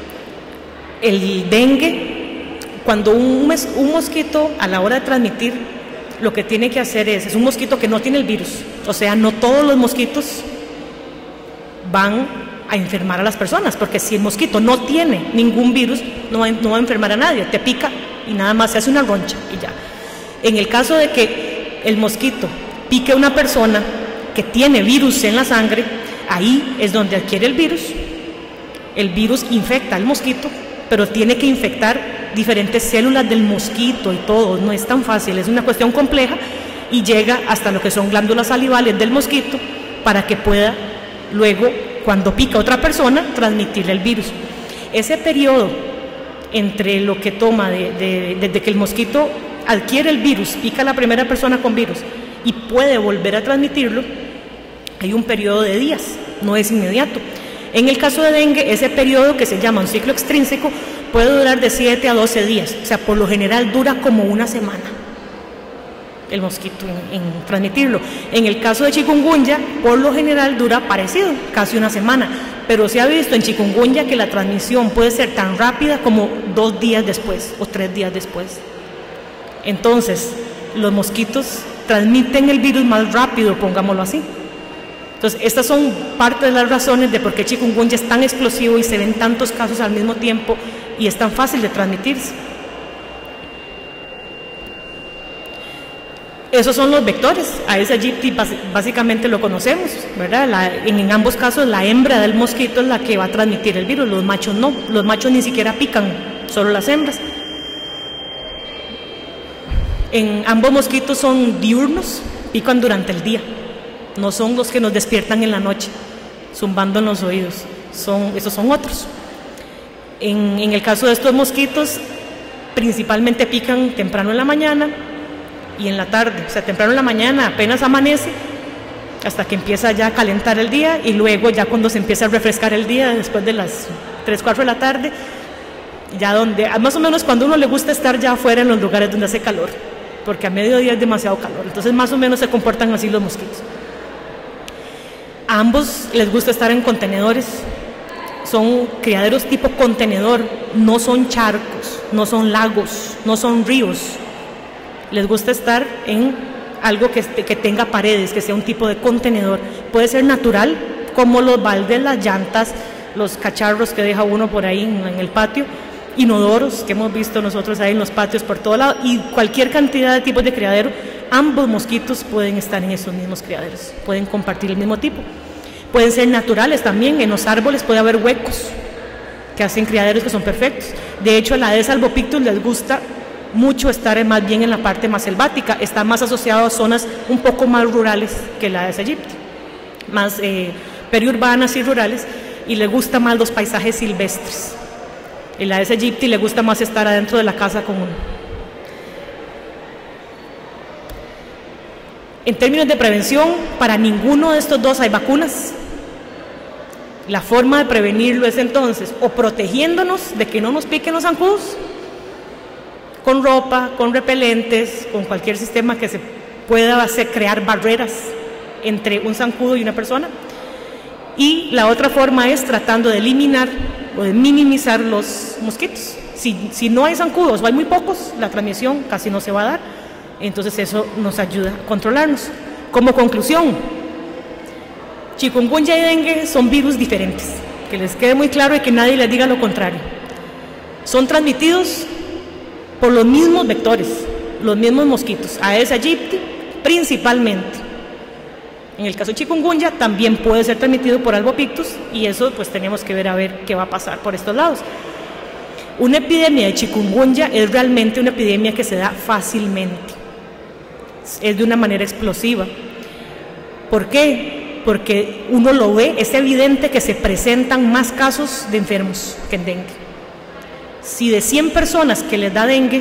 el dengue, cuando un, un mosquito a la hora de transmitir, lo que tiene que hacer es, es un mosquito que no tiene el virus, o sea, no todos los mosquitos van a enfermar a las personas, porque si el mosquito no tiene ningún virus, no va, no va a enfermar a nadie, te pica y nada más se hace una roncha y ya. En el caso de que el mosquito pique a una persona que tiene virus en la sangre, ahí es donde adquiere el virus. El virus infecta al mosquito, pero tiene que infectar diferentes células del mosquito y todo, no es tan fácil, es una cuestión compleja y llega hasta lo que son glándulas salivales del mosquito para que pueda luego, cuando pica a otra persona, transmitirle el virus. Ese periodo entre lo que toma de, de, desde que el mosquito adquiere el virus, pica a la primera persona con virus y puede volver a transmitirlo, hay un periodo de días, no es inmediato. En el caso de dengue, ese periodo que se llama un ciclo extrínseco puede durar de siete a doce días, o sea, por lo general dura como una semana el mosquito en, en transmitirlo. En el caso de chikungunya, por lo general dura parecido, casi una semana, pero se ha visto en chikungunya que la transmisión puede ser tan rápida como dos días después o tres días después. Entonces, los mosquitos transmiten el virus más rápido, pongámoslo así. Entonces, estas son parte de las razones de por qué chikungunya es tan explosivo y se ven tantos casos al mismo tiempo y es tan fácil de transmitirse. Esos son los vectores. Aedes aegypti básicamente lo conocemos, ¿verdad? La, en, en ambos casos la hembra del mosquito es la que va a transmitir el virus, los machos no, los machos ni siquiera pican, solo las hembras. En ambos mosquitos son diurnos, pican durante el día, no son los que nos despiertan en la noche, zumbando en los oídos. Son, esos son otros. En, en el caso de estos mosquitos, principalmente pican temprano en la mañana y en la tarde. O sea, temprano en la mañana apenas amanece, hasta que empieza ya a calentar el día, y luego ya cuando se empieza a refrescar el día, después de las tres, cuatro de la tarde, ya donde, más o menos cuando uno le gusta estar ya afuera en los lugares donde hace calor, porque a mediodía es demasiado calor, entonces más o menos se comportan así los mosquitos. A ambos les gusta estar en contenedores, son criaderos tipo contenedor, no son charcos, no son lagos, no son ríos, les gusta estar en algo que, que tenga paredes, que sea un tipo de contenedor, puede ser natural, como los baldes, las llantas, los cacharros que deja uno por ahí en, en el patio, inodoros que hemos visto nosotros ahí en los patios por todo lado, y cualquier cantidad de tipos de criadero. Ambos mosquitos pueden estar en esos mismos criaderos, pueden compartir el mismo tipo. Pueden ser naturales también, en los árboles puede haber huecos que hacen criaderos que son perfectos. De hecho, a la Aedes albopictus les gusta mucho estar más bien en la parte más selvática, está más asociado a zonas un poco más rurales que la Aedes aegypti, más eh, periurbanas y rurales, y le gusta más los paisajes silvestres. El Aedes aegypti le gusta más estar adentro de la casa con uno. En términos de prevención, para ninguno de estos dos hay vacunas. La forma de prevenirlo es entonces o protegiéndonos de que no nos piquen los zancudos, con ropa, con repelentes, con cualquier sistema que se pueda hacer crear barreras entre un zancudo y una persona. Y la otra forma es tratando de eliminar o de minimizar los mosquitos. Si, si no hay zancudos o hay muy pocos, la transmisión casi no se va a dar. Entonces eso nos ayuda a controlarnos. Como conclusión, chikungunya y dengue son virus diferentes. Que les quede muy claro y que nadie les diga lo contrario. Son transmitidos por los mismos vectores, los mismos mosquitos, Aedes aegypti principalmente. En el caso de chikungunya también puede ser transmitido por albopictus, y eso pues tenemos que ver a ver qué va a pasar por estos lados. Una epidemia de chikungunya es realmente una epidemia que se da fácilmente, es de una manera explosiva. ¿Por qué? Porque uno lo ve, es evidente que se presentan más casos de enfermos que en dengue. Si de cien personas que les da dengue,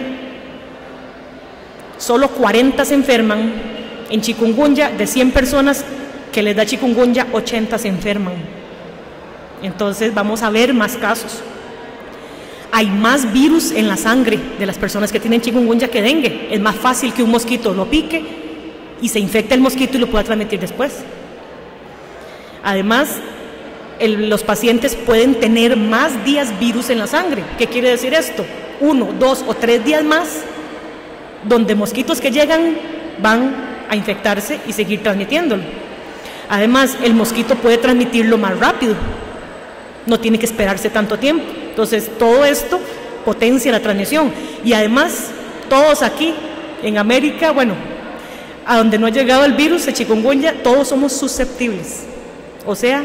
solo cuarenta se enferman, en chikungunya, de cien personas que les da chikungunya, ochenta se enferman. Entonces vamos a ver más casos. Hay más virus en la sangre de las personas que tienen chikungunya que dengue. Es más fácil que un mosquito lo pique y se infecte el mosquito y lo pueda transmitir después. Además, el, los pacientes pueden tener más días virus en la sangre. ¿Qué quiere decir esto? Uno, dos o tres días más donde mosquitos que llegan van a infectarse y seguir transmitiéndolo. Además, el mosquito puede transmitirlo más rápido, no tiene que esperarse tanto tiempo. Entonces, todo esto potencia la transmisión. Y además, todos aquí en América, bueno, a donde no ha llegado el virus de chikungunya, todos somos susceptibles. O sea,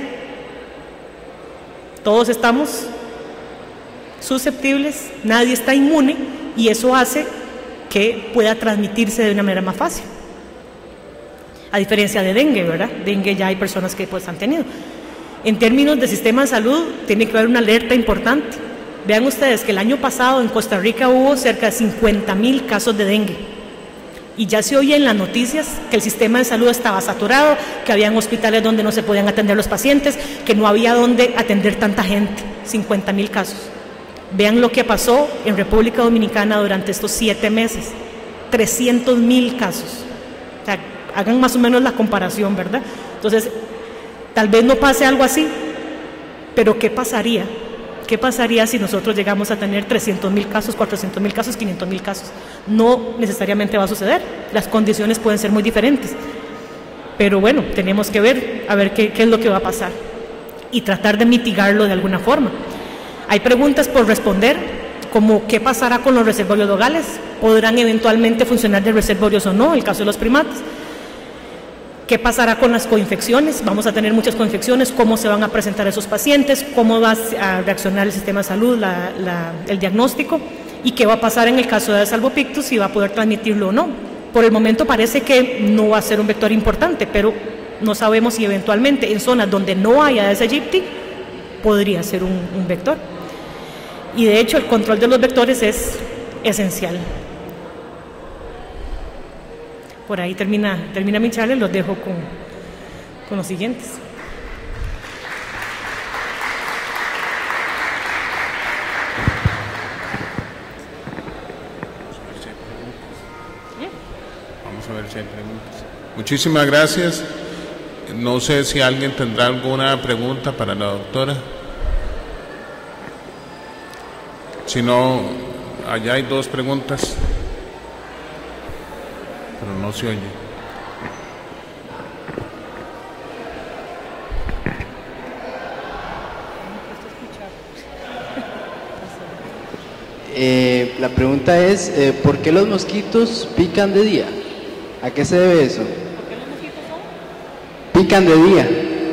todos estamos susceptibles, nadie está inmune, y eso hace que pueda transmitirse de una manera más fácil. A diferencia de dengue, ¿verdad? Dengue ya hay personas que pues han tenido. En términos de sistema de salud, tiene que haber una alerta importante. Vean ustedes que el año pasado en Costa Rica hubo cerca de cincuenta mil casos de dengue. Y ya se oye en las noticias que el sistema de salud estaba saturado, que habían hospitales donde no se podían atender los pacientes, que no había donde atender tanta gente. cincuenta mil casos. Vean lo que pasó en República Dominicana durante estos siete meses. trescientos mil casos. O sea, hagan más o menos la comparación, ¿verdad? Entonces, tal vez no pase algo así, pero ¿qué pasaría? ¿Qué pasaría si nosotros llegamos a tener trescientos mil casos, cuatrocientos mil casos, quinientos mil casos? No necesariamente va a suceder, las condiciones pueden ser muy diferentes, pero bueno, tenemos que ver, a ver qué, qué es lo que va a pasar y tratar de mitigarlo de alguna forma. Hay preguntas por responder, como ¿qué pasará con los reservorios locales? ¿Podrán eventualmente funcionar de reservorios o no? El caso de los primates. ¿Qué pasará con las coinfecciones? Vamos a tener muchas coinfecciones, ¿cómo se van a presentar esos pacientes? ¿Cómo va a reaccionar el sistema de salud, la, la, el diagnóstico? ¿Y qué va a pasar en el caso de Aedes albopictus, si va a poder transmitirlo o no? Por el momento parece que no va a ser un vector importante, pero no sabemos si eventualmente en zonas donde no haya Aedes aegypti podría ser un, un vector. Y de hecho el control de los vectores es esencial. Por ahí termina, termina mi charla y los dejo con, con los siguientes. Vamos a ver si hay preguntas. Muchísimas gracias. No sé si alguien tendrá alguna pregunta para la doctora. Si no, allá hay dos preguntas, pero no se oye. Eh, la pregunta es, eh, ¿por qué los mosquitos pican de día? ¿A qué se debe eso? ¿Por qué los mosquitos son? Pican de día.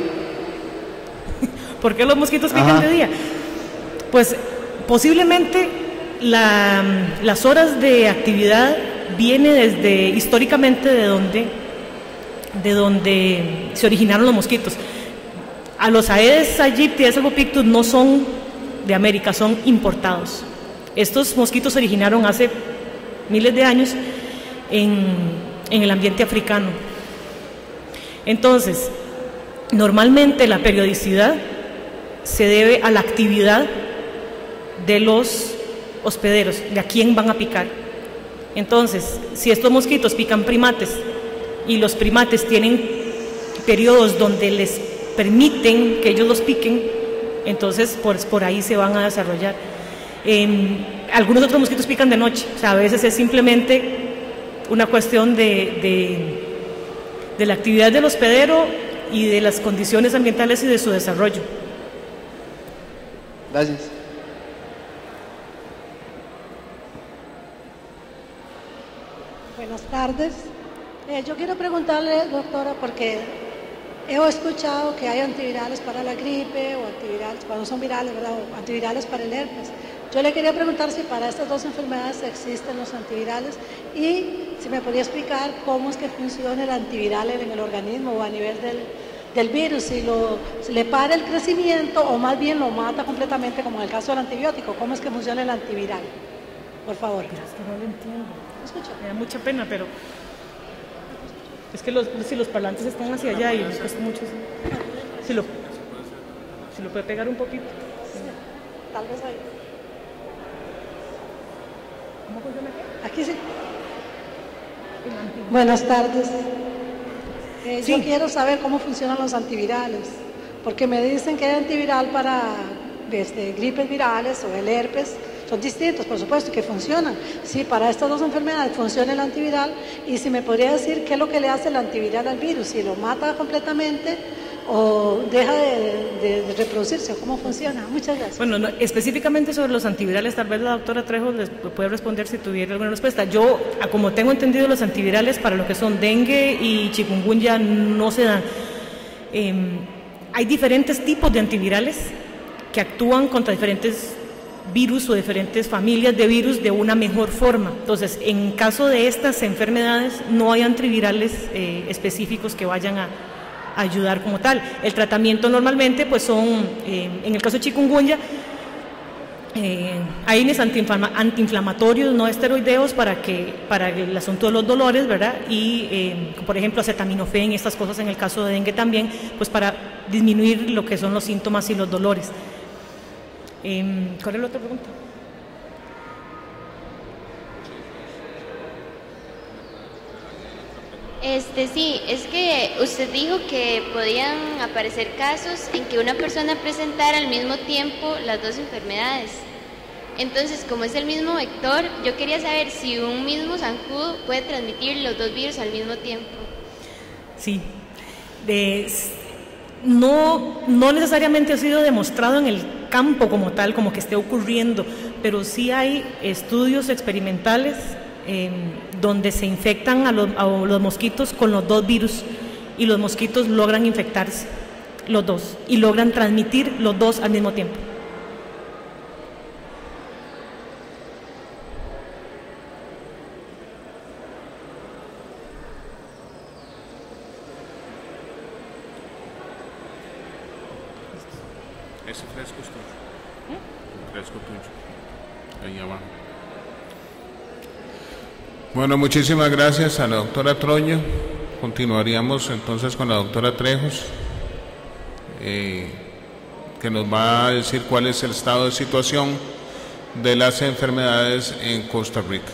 ¿Por qué los mosquitos pican Ajá. de día? Pues posiblemente la, las horas de actividad viene desde históricamente de donde, de donde se originaron los mosquitos. A los Aedes aegypti y Aedes albopictus no son de América, son importados. Estos mosquitos se originaron hace miles de años en, en el ambiente africano. Entonces, normalmente la periodicidad se debe a la actividad de los hospederos, de a quién van a picar. Entonces, si estos mosquitos pican primates y los primates tienen periodos donde les permiten que ellos los piquen, entonces por, por ahí se van a desarrollar. Eh, algunos otros mosquitos pican de noche, o sea, a veces es simplemente una cuestión de, de, de la actividad del hospedero y de las condiciones ambientales y de su desarrollo. Gracias. Buenas tardes. Eh, yo quiero preguntarle, doctora, porque he escuchado que hay antivirales para la gripe o antivirales, cuando son virales, ¿verdad? O antivirales para el herpes. Yo le quería preguntar si para estas dos enfermedades existen los antivirales y si me podría explicar cómo es que funciona el antiviral en el organismo o a nivel del, del virus, si, lo, si le para el crecimiento o más bien lo mata completamente, como en el caso del antibiótico. ¿Cómo es que funciona el antiviral? Por favor. Es que no lo entiendo. ¿Me escucha? Me da mucha pena, pero es que los, si los parlantes están hacia allá y nos cuesta mucho. Si lo, si lo puede pegar un poquito. Sí, tal vez ahí. ¿Cómo funciona aquí? Aquí sí. Buenas tardes. Eh, Sí. Yo quiero saber cómo funcionan los antivirales, porque me dicen que hay antiviral para este, gripes virales o el herpes. Son distintos, por supuesto, que funcionan. Sí, para estas dos enfermedades funciona el antiviral, y si me podría decir qué es lo que le hace el antiviral al virus, si lo mata completamente o deja de, de, de reproducirse, cómo funciona. Muchas gracias. Bueno, no, específicamente sobre los antivirales, tal vez la doctora Trejo les puede responder si tuviera alguna respuesta. Yo, a como tengo entendido, los antivirales para lo que son dengue y chikungunya no se dan. Eh, hay diferentes tipos de antivirales que actúan contra diferentes virus o diferentes familias de virus de una mejor forma. Entonces, en caso de estas enfermedades, no hay antivirales eh, específicos que vayan a ayudar como tal. El tratamiento normalmente pues son, eh, en el caso de chikungunya, eh, hay antiinflama antiinflamatorios no esteroideos para, que, para el asunto de los dolores, ¿verdad? Y, eh, por ejemplo, acetaminofén y estas cosas en el caso de dengue también, pues para disminuir lo que son los síntomas y los dolores. Eh, ¿Cuál es la otra pregunta? Este sí, es que usted dijo que podían aparecer casos en que una persona presentara al mismo tiempo las dos enfermedades. Entonces, como es el mismo vector, yo quería saber si un mismo zancudo puede transmitir los dos virus al mismo tiempo. Sí. De, no, no necesariamente ha sido demostrado en el campo como tal, como que esté ocurriendo, pero sí hay estudios experimentales eh, donde se infectan a los, a los mosquitos con los dos virus y los mosquitos logran infectarse, los dos, y logran transmitir los dos al mismo tiempo. Ese fresco es tuyo. ¿Eh? El fresco tuyo. Ahí abajo. Bueno, muchísimas gracias a la doctora Troyo. Continuaríamos entonces con la doctora Trejos, eh, que nos va a decir cuál es el estado de situación de las enfermedades en Costa Rica.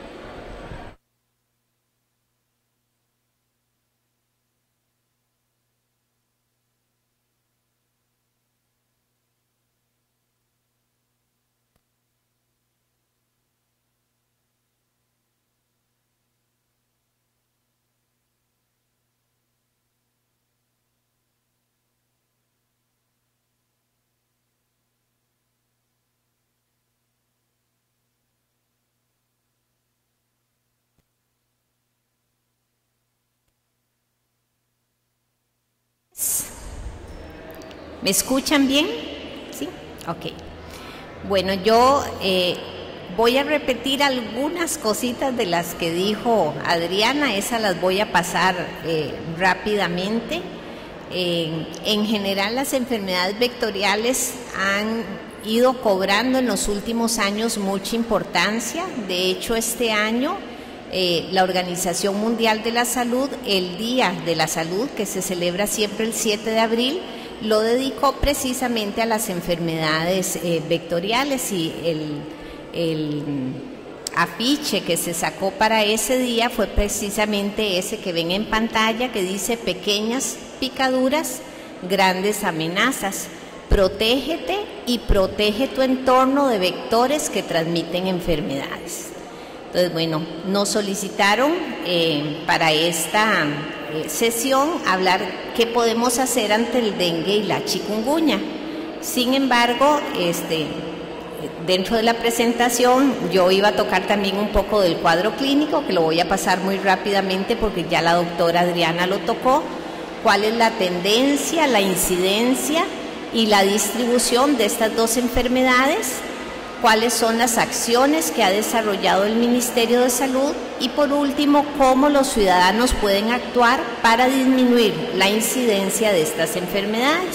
¿Me escuchan bien? ¿Sí? Ok. Bueno, yo eh, voy a repetir algunas cositas de las que dijo Adriana, esas las voy a pasar eh, rápidamente. Eh, en general, las enfermedades vectoriales han ido cobrando en los últimos años mucha importancia. De hecho, este año eh, la Organización Mundial de la Salud, el Día de la Salud, que se celebra siempre el siete de abril, lo dedicó precisamente a las enfermedades eh, vectoriales, y el, el afiche que se sacó para ese día fue precisamente ese que ven en pantalla, que dice: pequeñas picaduras, grandes amenazas, protégete y protege tu entorno de vectores que transmiten enfermedades. Entonces, bueno, nos solicitaron eh, para esta eh, sesión hablar qué podemos hacer ante el dengue y la chikungunya. Sin embargo, este, dentro de la presentación yo iba a tocar también un poco del cuadro clínico, que lo voy a pasar muy rápidamente porque ya la doctora Adriana lo tocó. ¿Cuál es la tendencia, la incidencia y la distribución de estas dos enfermedades? ¿Cuáles son las acciones que ha desarrollado el Ministerio de Salud? Y por último, ¿cómo los ciudadanos pueden actuar para disminuir la incidencia de estas enfermedades?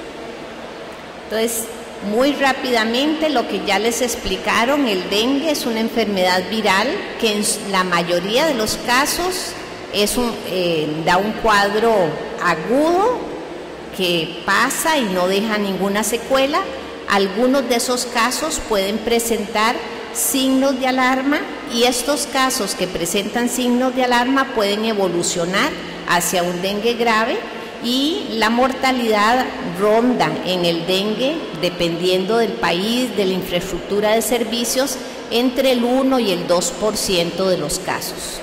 Entonces, muy rápidamente, lo que ya les explicaron, el dengue es una enfermedad viral que en la mayoría de los casos es un, eh, da un cuadro agudo que pasa y no deja ninguna secuela. Algunos de esos casos pueden presentar signos de alarma, y estos casos que presentan signos de alarma pueden evolucionar hacia un dengue grave, y la mortalidad ronda en el dengue, dependiendo del país, de la infraestructura de servicios, entre el uno y el dos por ciento de los casos.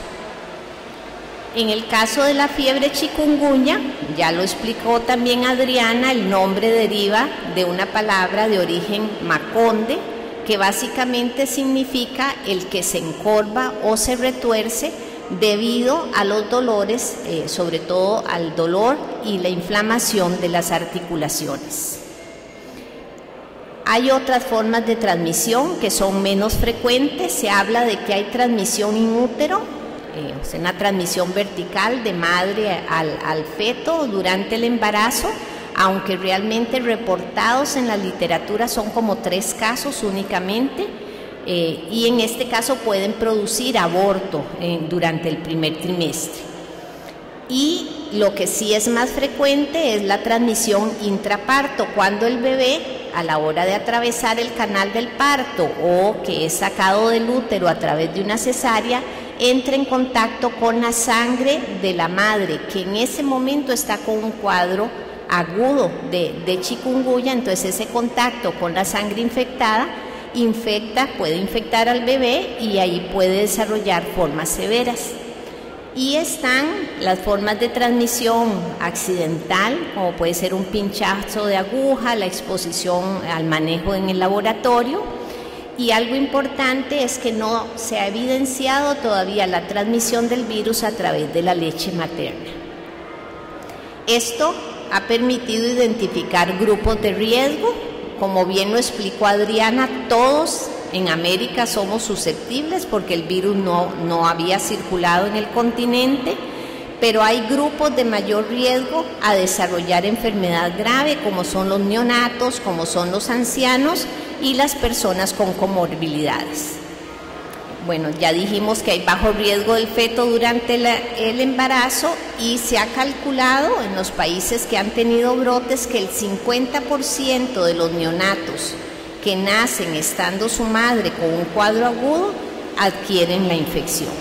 En el caso de la fiebre chikungunya, ya lo explicó también Adriana, el nombre deriva de una palabra de origen maconde, que básicamente significa el que se encorva o se retuerce debido a los dolores, eh, sobre todo al dolor y la inflamación de las articulaciones. Hay otras formas de transmisión que son menos frecuentes. Se habla de que hay transmisión in útero, Eh, o sea, una transmisión vertical de madre al, al feto durante el embarazo, aunque realmente reportados en la literatura son como tres casos únicamente, eh, y en este caso pueden producir aborto eh, durante el primer trimestre. Y lo que sí es más frecuente es la transmisión intraparto, cuando el bebé, a la hora de atravesar el canal del parto o que es sacado del útero a través de una cesárea, entra en contacto con la sangre de la madre, que en ese momento está con un cuadro agudo de, de chikungunya. Entonces ese contacto con la sangre infectada infecta, puede infectar al bebé, y ahí puede desarrollar formas severas. Y están las formas de transmisión accidental, como puede ser un pinchazo de aguja, la exposición al manejo en el laboratorio. Y algo importante es que no se ha evidenciado todavía la transmisión del virus a través de la leche materna. Esto ha permitido identificar grupos de riesgo. Como bien lo explicó Adriana, todos en América somos susceptibles porque el virus no, no había circulado en el continente, pero hay grupos de mayor riesgo a desarrollar enfermedad grave, como son los neonatos, como son los ancianos y las personas con comorbilidades. Bueno, ya dijimos que hay bajo riesgo del feto durante la, el embarazo, y se ha calculado en los países que han tenido brotes que el cincuenta por ciento de los neonatos que nacen estando su madre con un cuadro agudo adquieren la infección.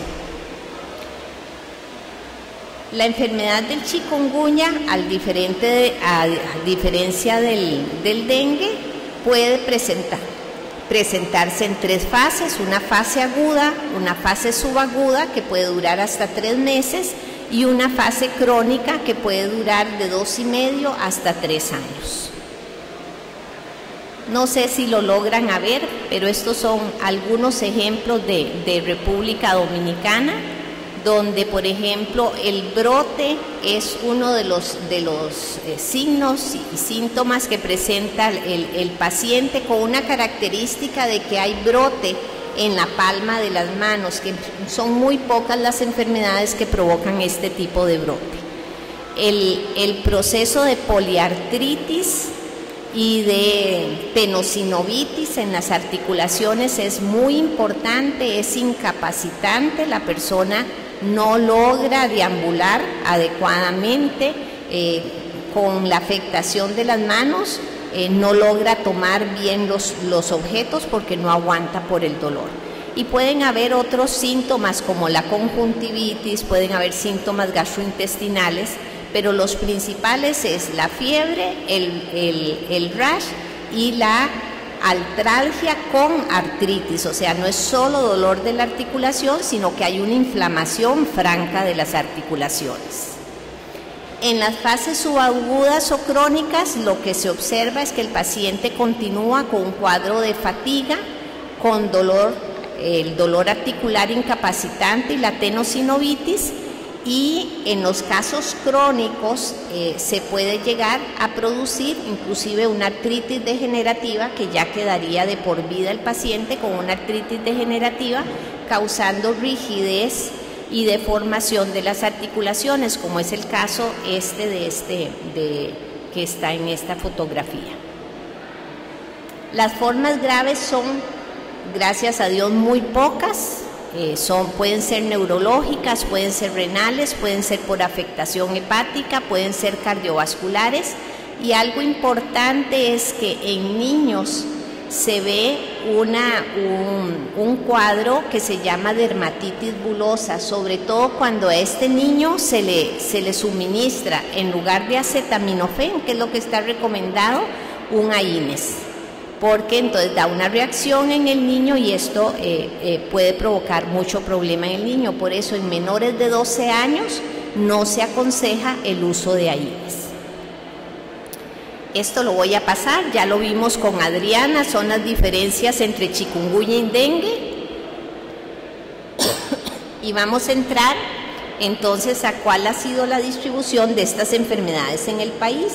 La enfermedad del chikungunya, al diferente de, a, a diferencia del, del dengue, puede presentar, presentarse en tres fases: una fase aguda, una fase subaguda que puede durar hasta tres meses y una fase crónica que puede durar de dos y medio hasta tres años. No sé si lo logran a ver, pero estos son algunos ejemplos de, de República Dominicana, donde, por ejemplo, el brote es uno de los, de los eh, signos y síntomas que presenta el, el paciente, con una característica de que hay brote en la palma de las manos, que son muy pocas las enfermedades que provocan este tipo de brote. El, el proceso de poliartritis y de tenosinovitis en las articulaciones es muy importante, es incapacitante, la persona no logra deambular adecuadamente eh, con la afectación de las manos, eh, no logra tomar bien los, los objetos porque no aguanta por el dolor. Y pueden haber otros síntomas como la conjuntivitis, pueden haber síntomas gastrointestinales, pero los principales es la fiebre, el, el, el rash y la artralgia con artritis, o sea, no es solo dolor de la articulación, sino que hay una inflamación franca de las articulaciones. En las fases subagudas o crónicas, lo que se observa es que el paciente continúa con un cuadro de fatiga, con dolor, el dolor articular incapacitante y la tenosinovitis, y en los casos crónicos eh, se puede llegar a producir inclusive una artritis degenerativa, que ya quedaría de por vida el paciente con una artritis degenerativa, causando rigidez y deformación de las articulaciones, como es el caso este de este de, que está en esta fotografía. Las formas graves son, gracias a Dios, muy pocas. Eh, son, pueden ser neurológicas, pueden ser renales, pueden ser por afectación hepática, pueden ser cardiovasculares, y algo importante es que en niños se ve una, un, un cuadro que se llama dermatitis bulosa, sobre todo cuando a este niño se le, se le suministra, en lugar de acetaminofén, que es lo que está recomendado, un A I N E S, porque entonces da una reacción en el niño y esto eh, eh, puede provocar mucho problema en el niño. Por eso en menores de doce años no se aconseja el uso de A I N E S. Esto lo voy a pasar, ya lo vimos con Adriana, son las diferencias entre chikungunya y dengue. Y vamos a entrar entonces a cuál ha sido la distribución de estas enfermedades en el país.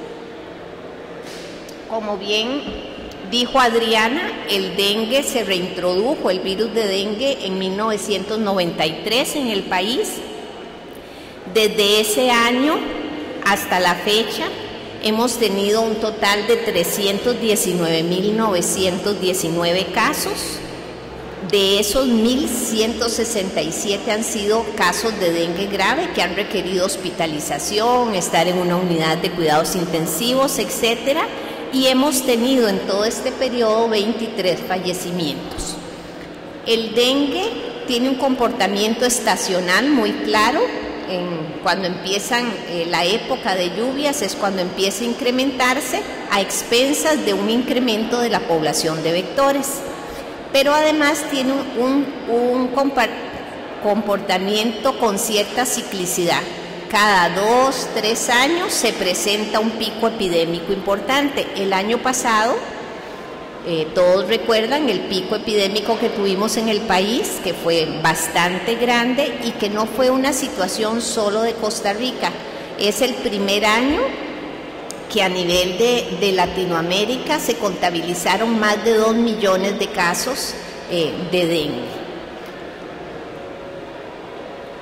Como bien dijo Adriana, el dengue se reintrodujo, el virus de dengue, en mil novecientos noventa y tres en el país. Desde ese año hasta la fecha hemos tenido un total de trescientos diecinueve mil novecientos diecinueve casos. De esos, mil ciento sesenta y siete han sido casos de dengue grave que han requerido hospitalización, estar en una unidad de cuidados intensivos, etcétera. Y hemos tenido en todo este periodo veintitrés fallecimientos. El dengue tiene un comportamiento estacional muy claro. En, cuando empiezan eh, la época de lluvias es cuando empieza a incrementarse, a expensas de un incremento de la población de vectores. Pero además tiene un, un, un comportamiento con cierta ciclicidad. Cada dos, tres años se presenta un pico epidémico importante. El año pasado, eh, todos recuerdan el pico epidémico que tuvimos en el país, que fue bastante grande y que no fue una situación solo de Costa Rica. Es el primer año que a nivel de, de Latinoamérica se contabilizaron más de dos millones de casos eh, de dengue.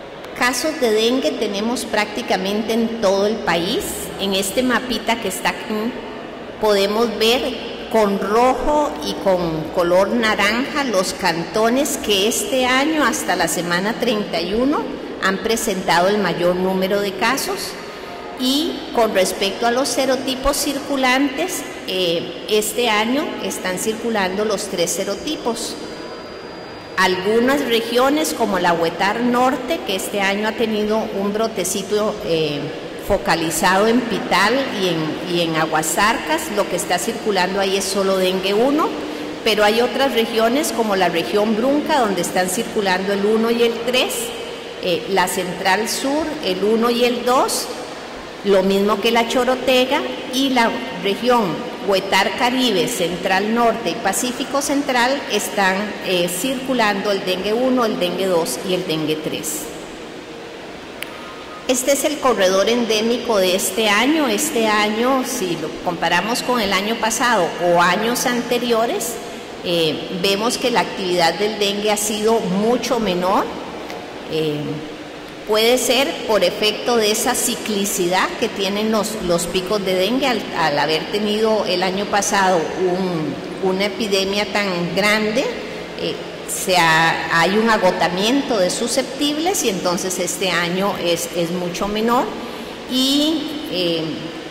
casos de dengue tenemos prácticamente en todo el país. En este mapita que está aquí podemos ver con rojo y con color naranja los cantones que este año hasta la semana treinta y uno han presentado el mayor número de casos. Y con respecto a los serotipos circulantes, eh, este año están circulando los tres serotipos. Algunas regiones como la Huetar Norte, que este año ha tenido un brotecito eh, focalizado en Pital y en, y en Aguasarcas, lo que está circulando ahí es solo dengue uno, pero hay otras regiones como la región Brunca, donde están circulando el uno y el tres, eh, la Central Sur, el uno y el dos, lo mismo que la Chorotega, y la región Huetar Caribe, Central Norte y Pacífico Central están eh, circulando el dengue uno, el dengue dos y el dengue tres. Este es el corredor endémico de este año. Este año, si lo comparamos con el año pasado o años anteriores, eh, vemos que la actividad del dengue ha sido mucho menor. Eh, Puede ser por efecto de esa ciclicidad que tienen los, los picos de dengue al, al haber tenido el año pasado un, una epidemia tan grande, eh, se ha, hay un agotamiento de susceptibles y entonces este año es, es mucho menor. Y eh,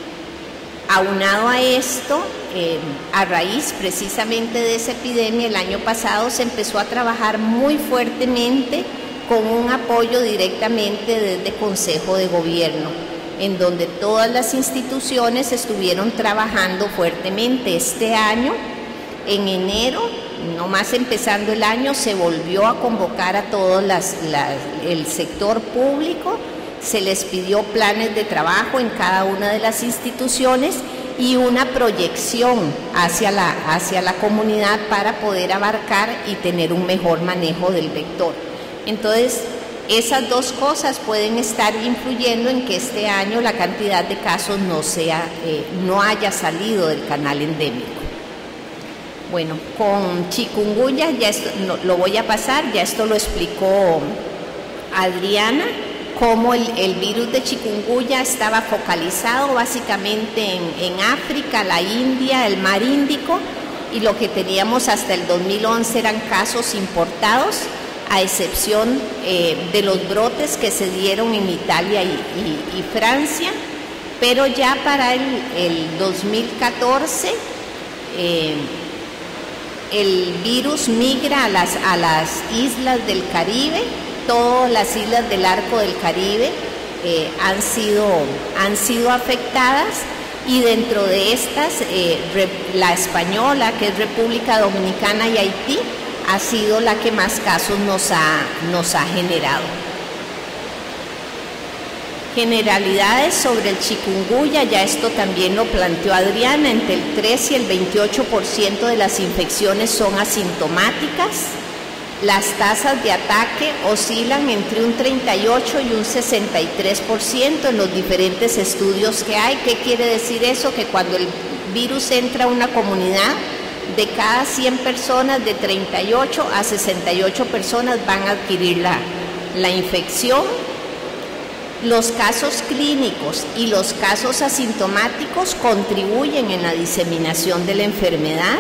aunado a esto, eh, a raíz precisamente de esa epidemia, el año pasado se empezó a trabajar muy fuertemente con un apoyo directamente desde Consejo de Gobierno, en donde todas las instituciones estuvieron trabajando fuertemente. Este año, en enero, nomás empezando el año, se volvió a convocar a todo las, las, el sector público, se les pidió planes de trabajo en cada una de las instituciones y una proyección hacia la, hacia la comunidad para poder abarcar y tener un mejor manejo del vector. Entonces, esas dos cosas pueden estar influyendo en que este año la cantidad de casos no sea, eh, no haya salido del canal endémico. Bueno, con chikungunya, ya esto, no, lo voy a pasar, ya esto lo explicó Adriana, cómo el, el virus de chikungunya estaba focalizado básicamente en, en África, la India, el mar Índico, y lo que teníamos hasta el dos mil once eran casos importados, a excepción eh, de los brotes que se dieron en Italia y, y, y Francia, pero ya para el, el dos mil catorce eh, el virus migra a las, a las islas del Caribe. Todas las islas del arco del Caribe eh, han, sido, han sido afectadas, y dentro de estas eh, la española, que es República Dominicana y Haití, ha sido la que más casos nos ha, nos ha generado. Generalidades sobre el chikungunya, ya esto también lo planteó Adriana, entre el tres y el veintiocho por ciento de las infecciones son asintomáticas. Las tasas de ataque oscilan entre un treinta y ocho y un sesenta y tres por ciento en los diferentes estudios que hay. ¿Qué quiere decir eso? Que cuando el virus entra a una comunidad, de cada cien personas, de treinta y ocho a sesenta y ocho personas van a adquirir la, la infección. Los casos clínicos y los casos asintomáticos contribuyen en la diseminación de la enfermedad.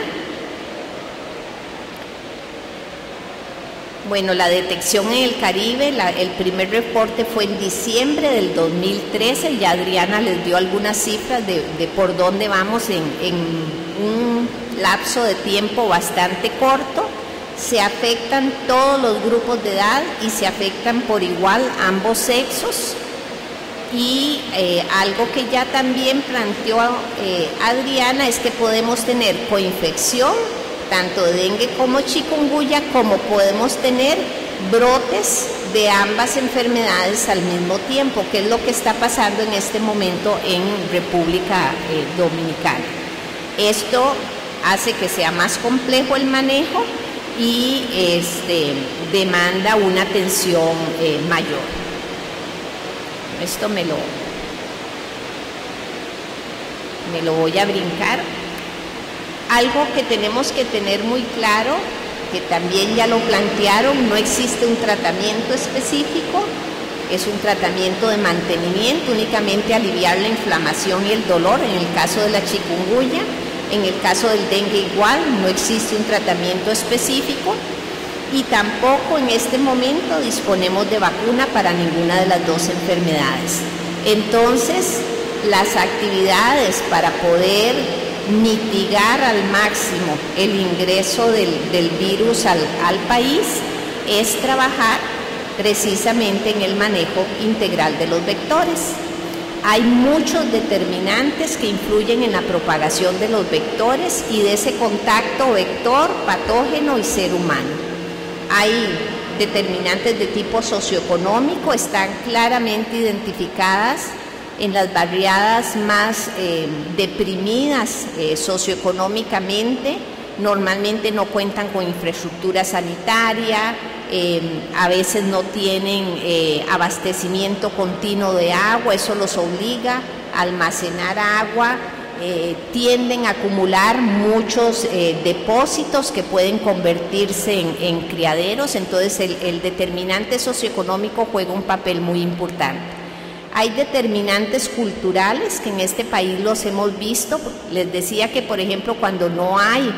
Bueno, la detección en el Caribe, la, el primer reporte fue en diciembre del dos mil trece, ya Adriana les dio algunas cifras de, de por dónde vamos en, en un lapso de tiempo bastante corto. Se afectan todos los grupos de edad y se afectan por igual ambos sexos. Y eh, algo que ya también planteó eh, Adriana es que podemos tener coinfección, tanto de dengue como chikungunya, como podemos tener brotes de ambas enfermedades al mismo tiempo, que es lo que está pasando en este momento en República eh, Dominicana. Esto hace que sea más complejo el manejo y este, demanda una atención eh, mayor. Esto me lo, me lo voy a brincar. Algo que tenemos que tener muy claro, que también ya lo plantearon, no existe un tratamiento específico, es un tratamiento de mantenimiento, únicamente aliviar la inflamación y el dolor en el caso de la chikungunya. En el caso del dengue igual, no existe un tratamiento específico y tampoco en este momento disponemos de vacuna para ninguna de las dos enfermedades. Entonces, las actividades para poder mitigar al máximo el ingreso del, del virus al, al país es trabajar precisamente en el manejo integral de los vectores. Hay muchos determinantes que influyen en la propagación de los vectores y de ese contacto vector, patógeno y ser humano. Hay determinantes de tipo socioeconómico, están claramente identificadas en las barriadas más eh, deprimidas eh, socioeconómicamente. Normalmente no cuentan con infraestructura sanitaria, eh, a veces no tienen eh, abastecimiento continuo de agua, eso los obliga a almacenar agua, eh, tienden a acumular muchos eh, depósitos que pueden convertirse en, en criaderos, entonces el, el determinante socioeconómico juega un papel muy importante. Hay determinantes culturales que en este país los hemos visto, les decía que por ejemplo cuando no hay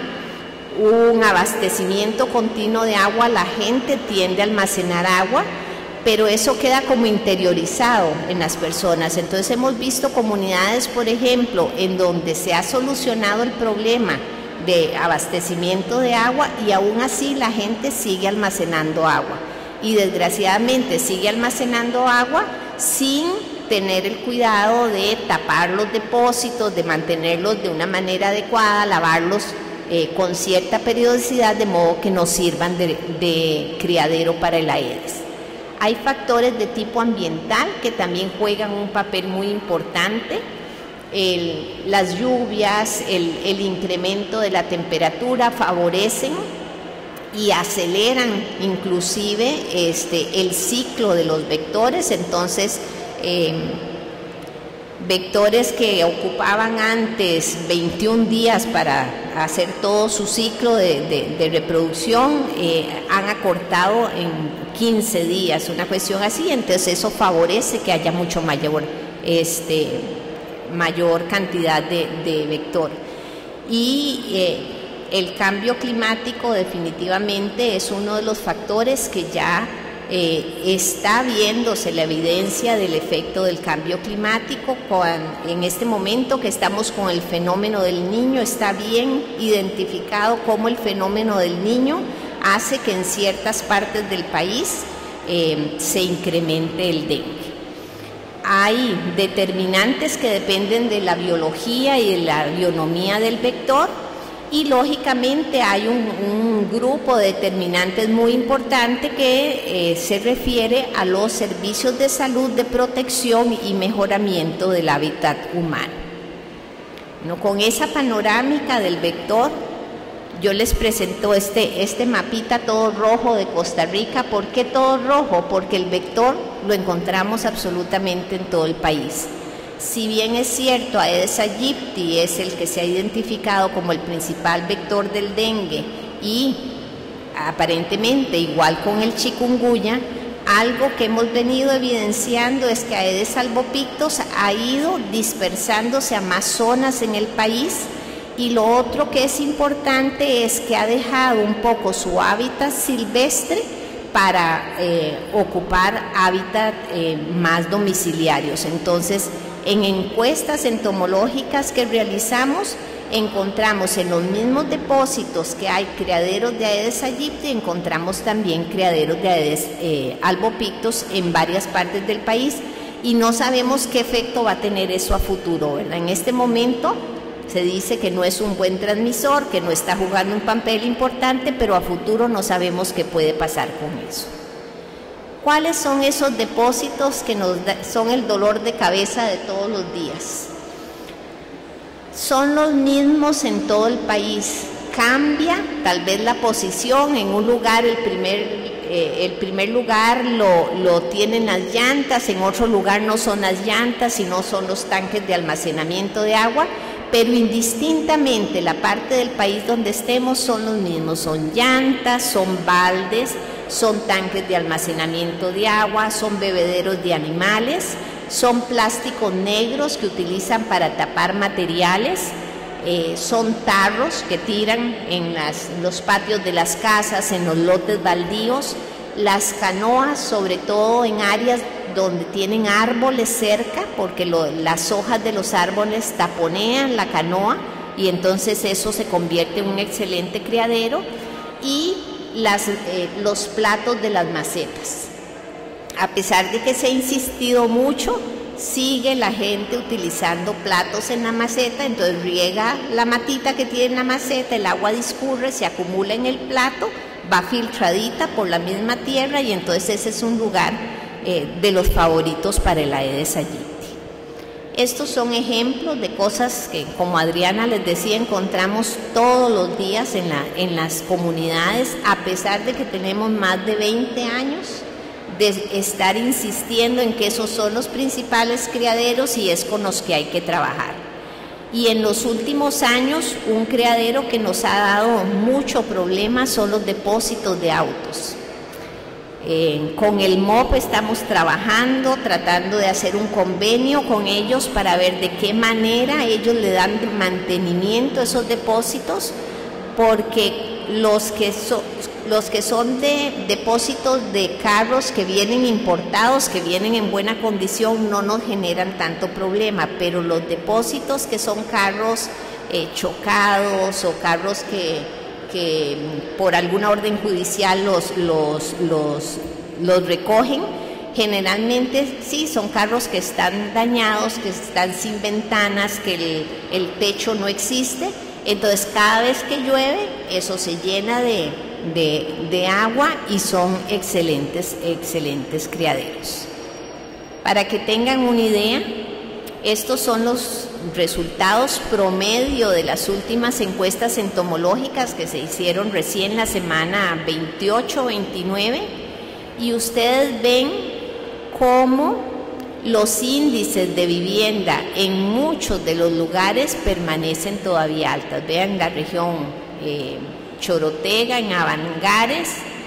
un abastecimiento continuo de agua, la gente tiende a almacenar agua, pero eso queda como interiorizado en las personas. Entonces hemos visto comunidades, por ejemplo, en donde se ha solucionado el problema de abastecimiento de agua y aún así la gente sigue almacenando agua. Y desgraciadamente sigue almacenando agua sin tener el cuidado de tapar los depósitos, de mantenerlos de una manera adecuada, lavarlos Eh, con cierta periodicidad, de modo que no sirvan de, de criadero para el Aedes. Hay factores de tipo ambiental que también juegan un papel muy importante. El, las lluvias, el, el incremento de la temperatura favorecen y aceleran inclusive este, el ciclo de los vectores. Entonces, eh, vectores que ocupaban antes veintiún días para hacer todo su ciclo de, de, de reproducción, eh, han acortado en quince días, una cuestión así. Entonces eso favorece que haya mucho mayor, este, mayor cantidad de, de vector. Y eh, el cambio climático definitivamente es uno de los factores que ya Eh, está viéndose la evidencia del efecto del cambio climático. Con, en este momento que estamos con el fenómeno del Niño, está bien identificado cómo el fenómeno del Niño hace que en ciertas partes del país eh, se incremente el dengue. Hay determinantes que dependen de la biología y de la bionomía del vector, y lógicamente hay un, un grupo de determinantes muy importante que eh, se refiere a los servicios de salud, de protección y mejoramiento del hábitat humano. ¿No? Con esa panorámica del vector, yo les presento este, este mapita todo rojo de Costa Rica. ¿Por qué todo rojo? Porque el vector lo encontramos absolutamente en todo el país. Si bien es cierto, Aedes aegypti es el que se ha identificado como el principal vector del dengue y aparentemente igual con el chikungunya, algo que hemos venido evidenciando es que Aedes albopictus ha ido dispersándose a más zonas en el país, y lo otro que es importante es que ha dejado un poco su hábitat silvestre para eh, ocupar hábitat eh, más domiciliarios. Entonces, en encuestas entomológicas que realizamos, encontramos en los mismos depósitos que hay criaderos de Aedes aegypti, encontramos también criaderos de Aedes eh, albopictus en varias partes del país, y no sabemos qué efecto va a tener eso a futuro, ¿verdad? En este momento se dice que no es un buen transmisor, que no está jugando un papel importante, pero a futuro no sabemos qué puede pasar con eso. ¿Cuáles son esos depósitos que nos da, son el dolor de cabeza de todos los días? Son los mismos en todo el país. Cambia tal vez la posición. En un lugar el primer, eh, el primer lugar lo, lo tienen las llantas, en otro lugar no son las llantas, sino son los tanques de almacenamiento de agua, pero indistintamente la parte del país donde estemos son los mismos. Son llantas, son baldes, son tanques de almacenamiento de agua, son bebederos de animales, son plásticos negros que utilizan para tapar materiales, eh, son tarros que tiran en las, los patios de las casas, en los lotes baldíos, las canoas, sobre todo en áreas donde tienen árboles cerca, porque lo, las hojas de los árboles taponean la canoa y entonces eso se convierte en un excelente criadero, y las, eh, los platos de las macetas. A pesar de que se ha insistido mucho, sigue la gente utilizando platos en la maceta, entonces riega la matita que tiene en la maceta, el agua discurre, se acumula en el plato, va filtradita por la misma tierra, y entonces ese es un lugar eh, de los favoritos para el Aedes aegypti. Estos son ejemplos de cosas que, como Adriana les decía, encontramos todos los días en, la, en las comunidades, a pesar de que tenemos más de veinte años de estar insistiendo en que esos son los principales criaderos y es con los que hay que trabajar. Y en los últimos años, un criadero que nos ha dado mucho problema son los depósitos de autos. Eh, con el M O P estamos trabajando, tratando de hacer un convenio con ellos para ver de qué manera ellos le dan mantenimiento a esos depósitos, porque los que, so, los que son de depósitos de carros que vienen importados, que vienen en buena condición, no nos generan tanto problema, pero los depósitos que son carros eh, chocados o carros que... que por alguna orden judicial los, los, los, los recogen, generalmente sí, son carros que están dañados, que están sin ventanas, que el, el techo no existe, entonces cada vez que llueve eso se llena de, de, de agua y son excelentes, excelentes criaderos. Para que tengan una idea, estos son los resultados promedio de las últimas encuestas entomológicas que se hicieron recién la semana veintiocho veintinueve, y ustedes ven cómo los índices de vivienda en muchos de los lugares permanecen todavía altas. Vean la región eh, Chorotega, en Avangares.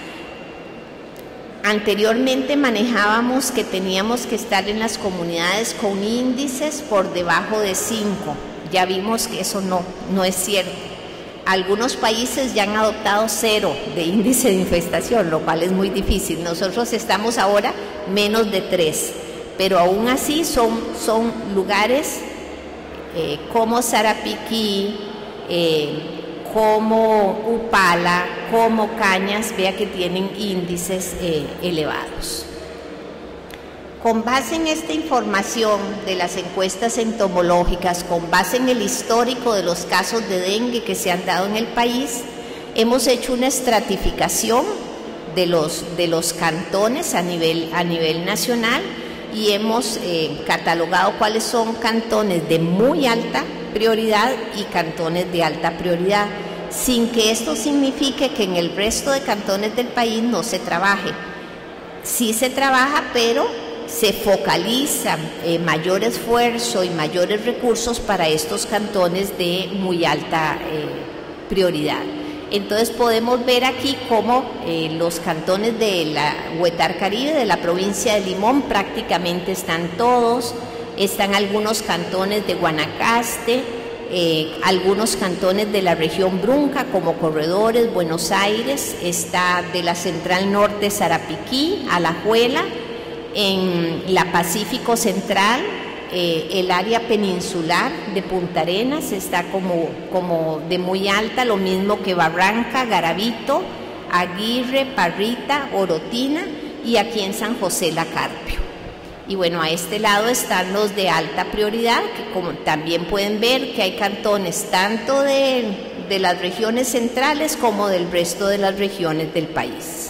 Anteriormente manejábamos que teníamos que estar en las comunidades con índices por debajo de cinco. Ya vimos que eso no, no es cierto. Algunos países ya han adoptado cero de índice de infestación, lo cual es muy difícil. Nosotros estamos ahora menos de tres, pero aún así son, son lugares eh, como Sarapiquí, eh, como Upala, como Cañas, vea que tienen índices eh, elevados. Con base en esta información de las encuestas entomológicas, con base en el histórico de los casos de dengue que se han dado en el país, hemos hecho una estratificación de los, de los cantones a nivel, a nivel nacional, y hemos eh, catalogado cuáles son cantones de muy alta prioridad y cantones de alta prioridad, sin que esto signifique que en el resto de cantones del país no se trabaje. Sí se trabaja, pero se focaliza eh, mayor esfuerzo y mayores recursos para estos cantones de muy alta eh, prioridad. Entonces podemos ver aquí cómo eh, los cantones de la Huetar Caribe, de la provincia de Limón, prácticamente están todos. Están algunos cantones de Guanacaste, eh, algunos cantones de la región Brunca, como Corredores, Buenos Aires, está de la Central Norte Sarapiquí, Alajuela, en la Pacífico Central, eh, el área peninsular de Punta Arenas está como, como de muy alta, lo mismo que Barranca, Garavito, Aguirre, Parrita, Orotina, y aquí en San José La Carpio. Y bueno, a este lado están los de alta prioridad, que como también pueden ver que hay cantones tanto de, de las regiones centrales como del resto de las regiones del país.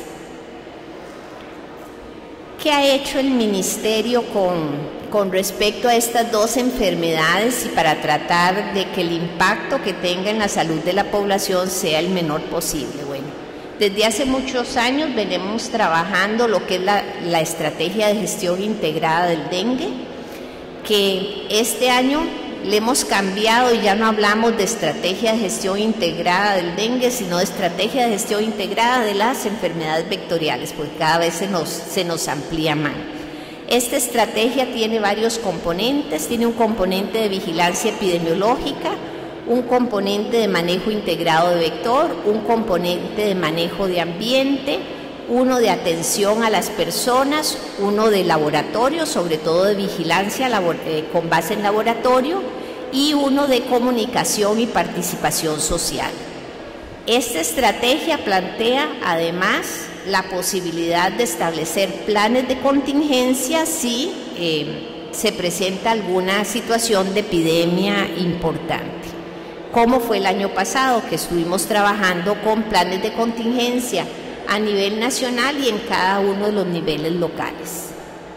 ¿Qué ha hecho el ministerio con, con respecto a estas dos enfermedades y para tratar de que el impacto que tenga en la salud de la población sea el menor posible? Bueno, desde hace muchos años venimos trabajando lo que es la, la estrategia de gestión integrada del dengue, que este año le hemos cambiado y ya no hablamos de estrategia de gestión integrada del dengue, sino de estrategia de gestión integrada de las enfermedades vectoriales, porque cada vez se nos, se nos amplía más. Esta estrategia tiene varios componentes, tiene un componente de vigilancia epidemiológica, un componente de manejo integrado de vector, un componente de manejo de ambiente, uno de atención a las personas, uno de laboratorio, sobre todo de vigilancia eh, con base en laboratorio, y uno de comunicación y participación social. Esta estrategia plantea además la posibilidad de establecer planes de contingencia si eh, se presenta alguna situación de epidemia importante. Como fue el año pasado, que estuvimos trabajando con planes de contingencia a nivel nacional y en cada uno de los niveles locales.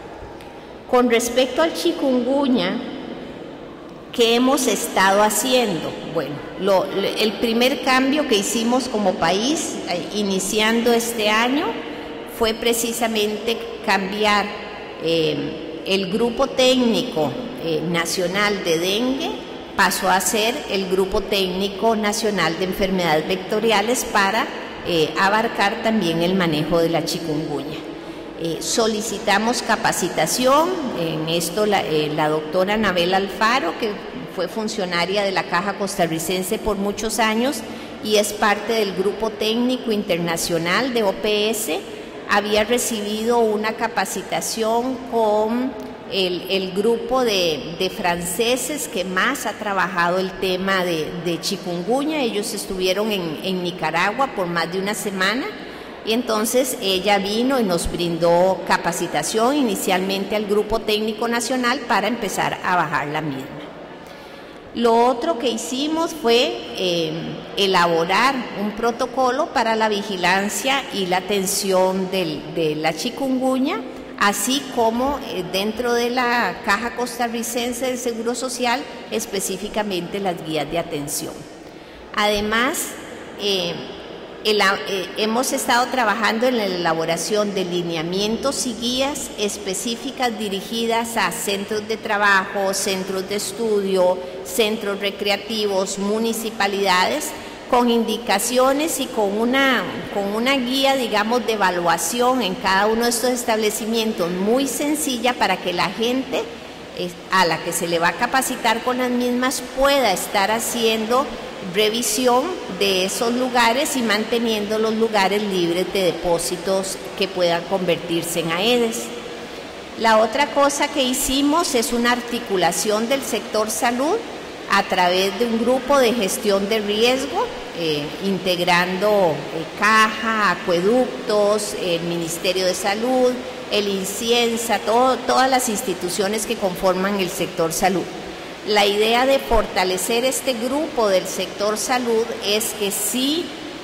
Con respecto al chikungunya, ¿qué hemos estado haciendo? Bueno, lo, el primer cambio que hicimos como país, eh, iniciando este año, fue precisamente cambiar eh, el grupo técnico eh, nacional de dengue, pasó a ser el grupo técnico nacional de enfermedades vectoriales para Eh, abarcar también el manejo de la chikungunya. Eh, solicitamos capacitación, en esto la, eh, la doctora Anabel Alfaro, que fue funcionaria de la Caja Costarricense por muchos años y es parte del Grupo Técnico Internacional de O P S, había recibido una capacitación con el, el grupo de, de franceses que más ha trabajado el tema de, de chikungunya. Ellos estuvieron en, en Nicaragua por más de una semana y entonces ella vino y nos brindó capacitación inicialmente al Grupo Técnico Nacional para empezar a bajar la misma. Lo otro que hicimos fue eh, elaborar un protocolo para la vigilancia y la atención del, de la chikungunya, así como eh, dentro de la Caja Costarricense del Seguro Social, específicamente las guías de atención. Además, eh, el, eh, hemos estado trabajando en la elaboración de lineamientos y guías específicas dirigidas a centros de trabajo, centros de estudio, centros recreativos, municipalidades, con indicaciones y con una, con una guía, digamos, de evaluación en cada uno de estos establecimientos muy sencilla para que la gente a la que se le va a capacitar con las mismas pueda estar haciendo revisión de esos lugares y manteniendo los lugares libres de depósitos que puedan convertirse en AEDES. La otra cosa que hicimos es una articulación del sector salud a través de un grupo de gestión de riesgo, eh, integrando eh, Caja, Acueductos, el Ministerio de Salud, el INCIENSA, todo, todas las instituciones que conforman el sector salud. La idea de fortalecer este grupo del sector salud es que si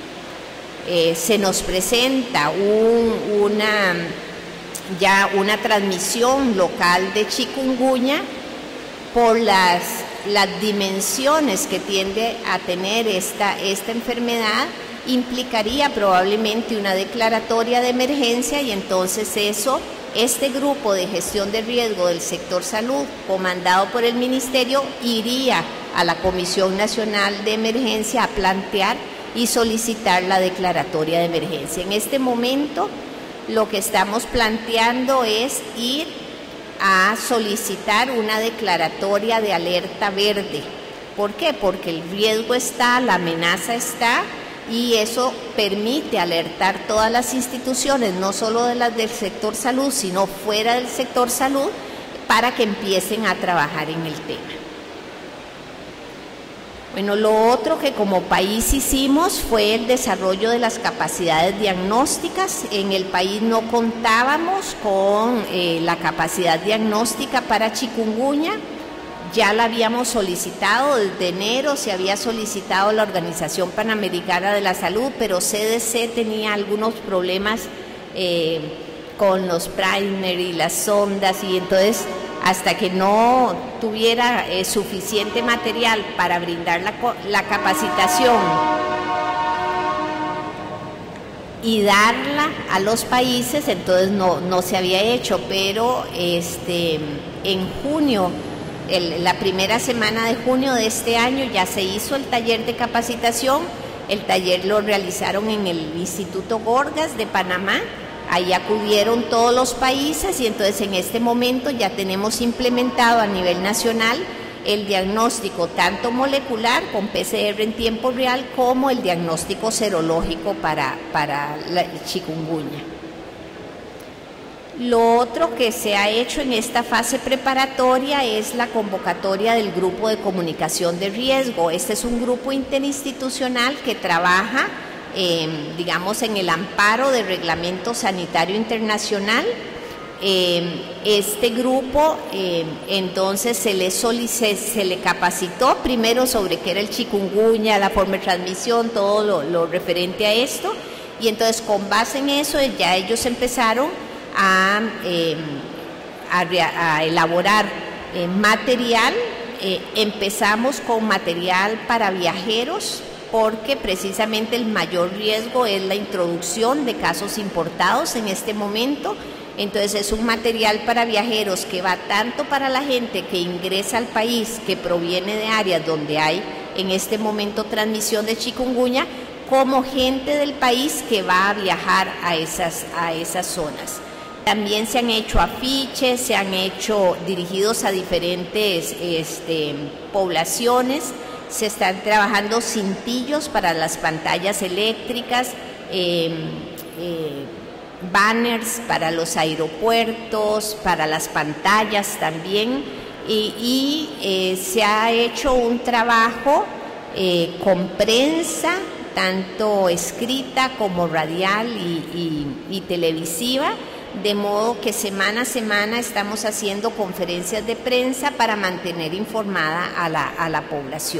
eh, se nos presenta un, una, ya una transmisión local de chikungunya, por las las dimensiones que tiende a tener esta, esta enfermedad, implicaría probablemente una declaratoria de emergencia y entonces eso, este grupo de gestión de riesgo del sector salud, comandado por el Ministerio, iría a la Comisión Nacional de Emergencia a plantear y solicitar la declaratoria de emergencia. En este momento, lo que estamos planteando es ir a solicitar una declaratoria de alerta verde. ¿Por qué? Porque el riesgo está, la amenaza está y eso permite alertar todas las instituciones, no solo de las del sector salud, sino fuera del sector salud, para que empiecen a trabajar en el tema. Bueno, lo otro que como país hicimos fue el desarrollo de las capacidades diagnósticas. En el país no contábamos con eh, la capacidad diagnóstica para chikungunya. Ya la habíamos solicitado desde enero, se había solicitado la Organización Panamericana de la Salud, pero C D C tenía algunos problemas eh, con los primer y las sondas y entonces hasta que no tuviera eh, suficiente material para brindar la, la capacitación y darla a los países, entonces no, no se había hecho, pero este, en junio el, la primera semana de junio de este año ya se hizo el taller de capacitación. El taller lo realizaron en el Instituto Gorgas de Panamá. Ahí acudieron todos los países y entonces en este momento ya tenemos implementado a nivel nacional el diagnóstico tanto molecular con P C R en tiempo real como el diagnóstico serológico para, para la chikungunya. Lo otro que se ha hecho en esta fase preparatoria es la convocatoria del grupo de comunicación de riesgo. Este es un grupo interinstitucional que trabaja, eh, digamos, en el amparo del Reglamento Sanitario Internacional. Eh, este grupo eh, entonces se le, se, se le capacitó primero sobre qué era el chikungunya, la forma de transmisión, todo lo, lo referente a esto, y entonces con base en eso ya ellos empezaron a, eh, a, a elaborar eh, material. Eh, empezamos con material para viajeros porque precisamente el mayor riesgo es la introducción de casos importados en este momento. Entonces es un material para viajeros que va tanto para la gente que ingresa al país, que proviene de áreas donde hay en este momento transmisión de chikungunya, como gente del país que va a viajar a esas, a esas zonas. También se han hecho afiches, se han hecho dirigidos a diferentes este, poblaciones, se están trabajando cintillos para las pantallas eléctricas, eh, eh, banners para los aeropuertos, para las pantallas también, y, y eh, se ha hecho un trabajo eh, con prensa, tanto escrita como radial y, y, y televisiva, de modo que semana a semana estamos haciendo conferencias de prensa para mantener informada a la, a la población.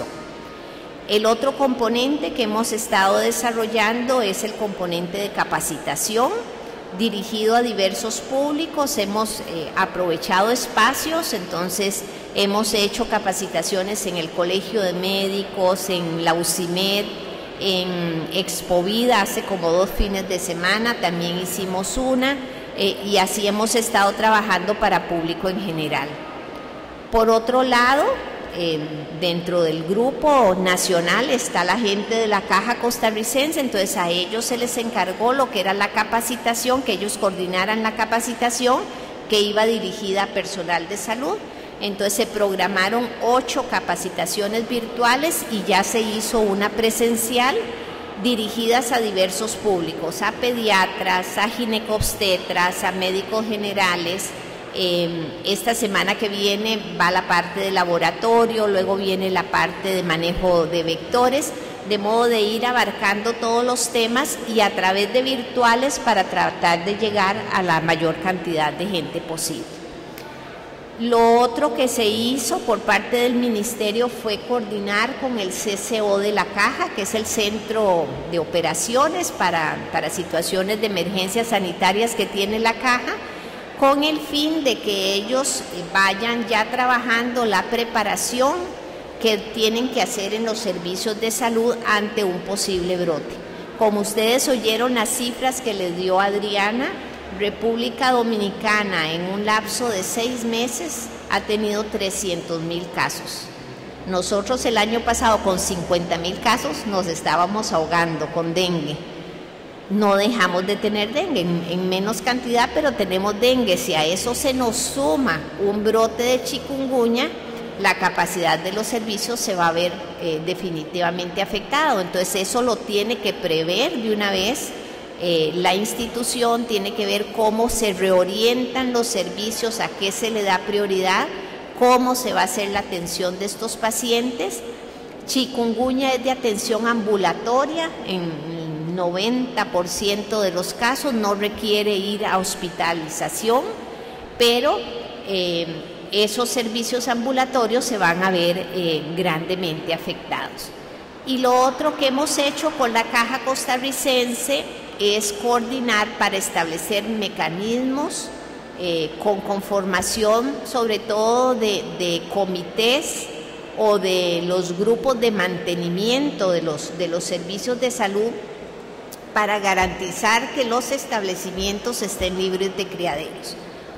El otro componente que hemos estado desarrollando es el componente de capacitación, dirigido a diversos públicos. Hemos eh, aprovechado espacios, entonces hemos hecho capacitaciones en el Colegio de Médicos, en la U C I M E D, en Expovida hace como dos fines de semana, también hicimos una, eh, y así hemos estado trabajando para público en general. Por otro lado, eh, dentro del grupo nacional está la gente de la Caja Costarricense, entonces a ellos se les encargó lo que era la capacitación, que ellos coordinaran la capacitación que iba dirigida a personal de salud. Entonces se programaron ocho capacitaciones virtuales y ya se hizo una presencial dirigidas a diversos públicos, a pediatras, a ginecobstetras, a médicos generales. Eh, esta semana que viene va la parte de laboratorio, luego viene la parte de manejo de vectores, de modo de ir abarcando todos los temas y a través de virtuales para tratar de llegar a la mayor cantidad de gente posible. Lo otro que se hizo por parte del Ministerio fue coordinar con el C C O de la Caja, que es el Centro de Operaciones para, para situaciones de emergencias sanitarias que tiene la Caja, con el fin de que ellos vayan ya trabajando la preparación que tienen que hacer en los servicios de salud ante un posible brote. Como ustedes oyeron las cifras que les dio Adriana, República Dominicana en un lapso de seis meses ha tenido trescientos mil casos. Nosotros el año pasado con cincuenta mil casos nos estábamos ahogando con dengue. No dejamos de tener dengue, en, en menos cantidad, pero tenemos dengue. Si a eso se nos suma un brote de chikungunya, la capacidad de los servicios se va a ver eh, definitivamente afectado. Entonces eso lo tiene que prever de una vez. Eh, la institución tiene que ver cómo se reorientan los servicios, a qué se le da prioridad, cómo se va a hacer la atención de estos pacientes. Chikungunya es de atención ambulatoria, en noventa por ciento de los casos no requiere ir a hospitalización, pero eh, esos servicios ambulatorios se van a ver eh, grandemente afectados. Y lo otro que hemos hecho con la Caja Costarricense es coordinar para establecer mecanismos eh, con conformación sobre todo de, de comités o de los grupos de mantenimiento de los, de los servicios de salud para garantizar que los establecimientos estén libres de criaderos.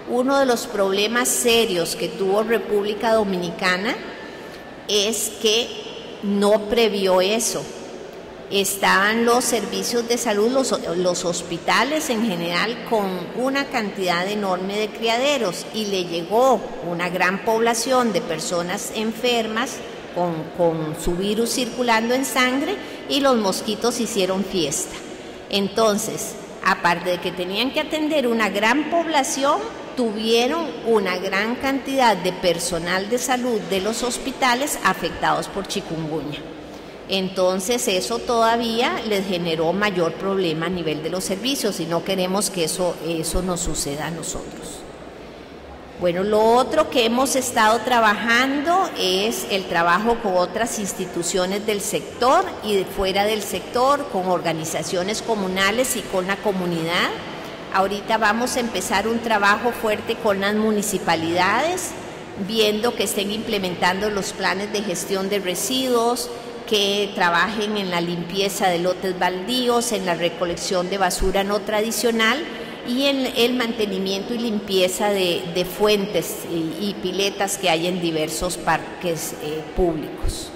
uno de los problemas serios que tuvo República Dominicana es que no previó eso. Estaban los servicios de salud, los, los hospitales en general, con una cantidad enorme de criaderos, y le llegó una gran población de personas enfermas con, con su virus circulando en sangre, y los mosquitos hicieron fiesta. Entonces, aparte de que tenían que atender una gran población, tuvieron una gran cantidad de personal de salud de los hospitales afectados por chikungunya. Entonces eso todavía les generó mayor problema a nivel de los servicios, y no queremos que eso, eso nos suceda a nosotros. Bueno, lo otro que hemos estado trabajando es el trabajo con otras instituciones del sector y de fuera del sector, con organizaciones comunales y con la comunidad. Ahorita vamos a empezar un trabajo fuerte con las municipalidades, viendo que estén implementando los planes de gestión de residuos, que trabajen en la limpieza de lotes baldíos, en la recolección de basura no tradicional y en el mantenimiento y limpieza de, de fuentes y, y piletas que hay en diversos parques eh, públicos.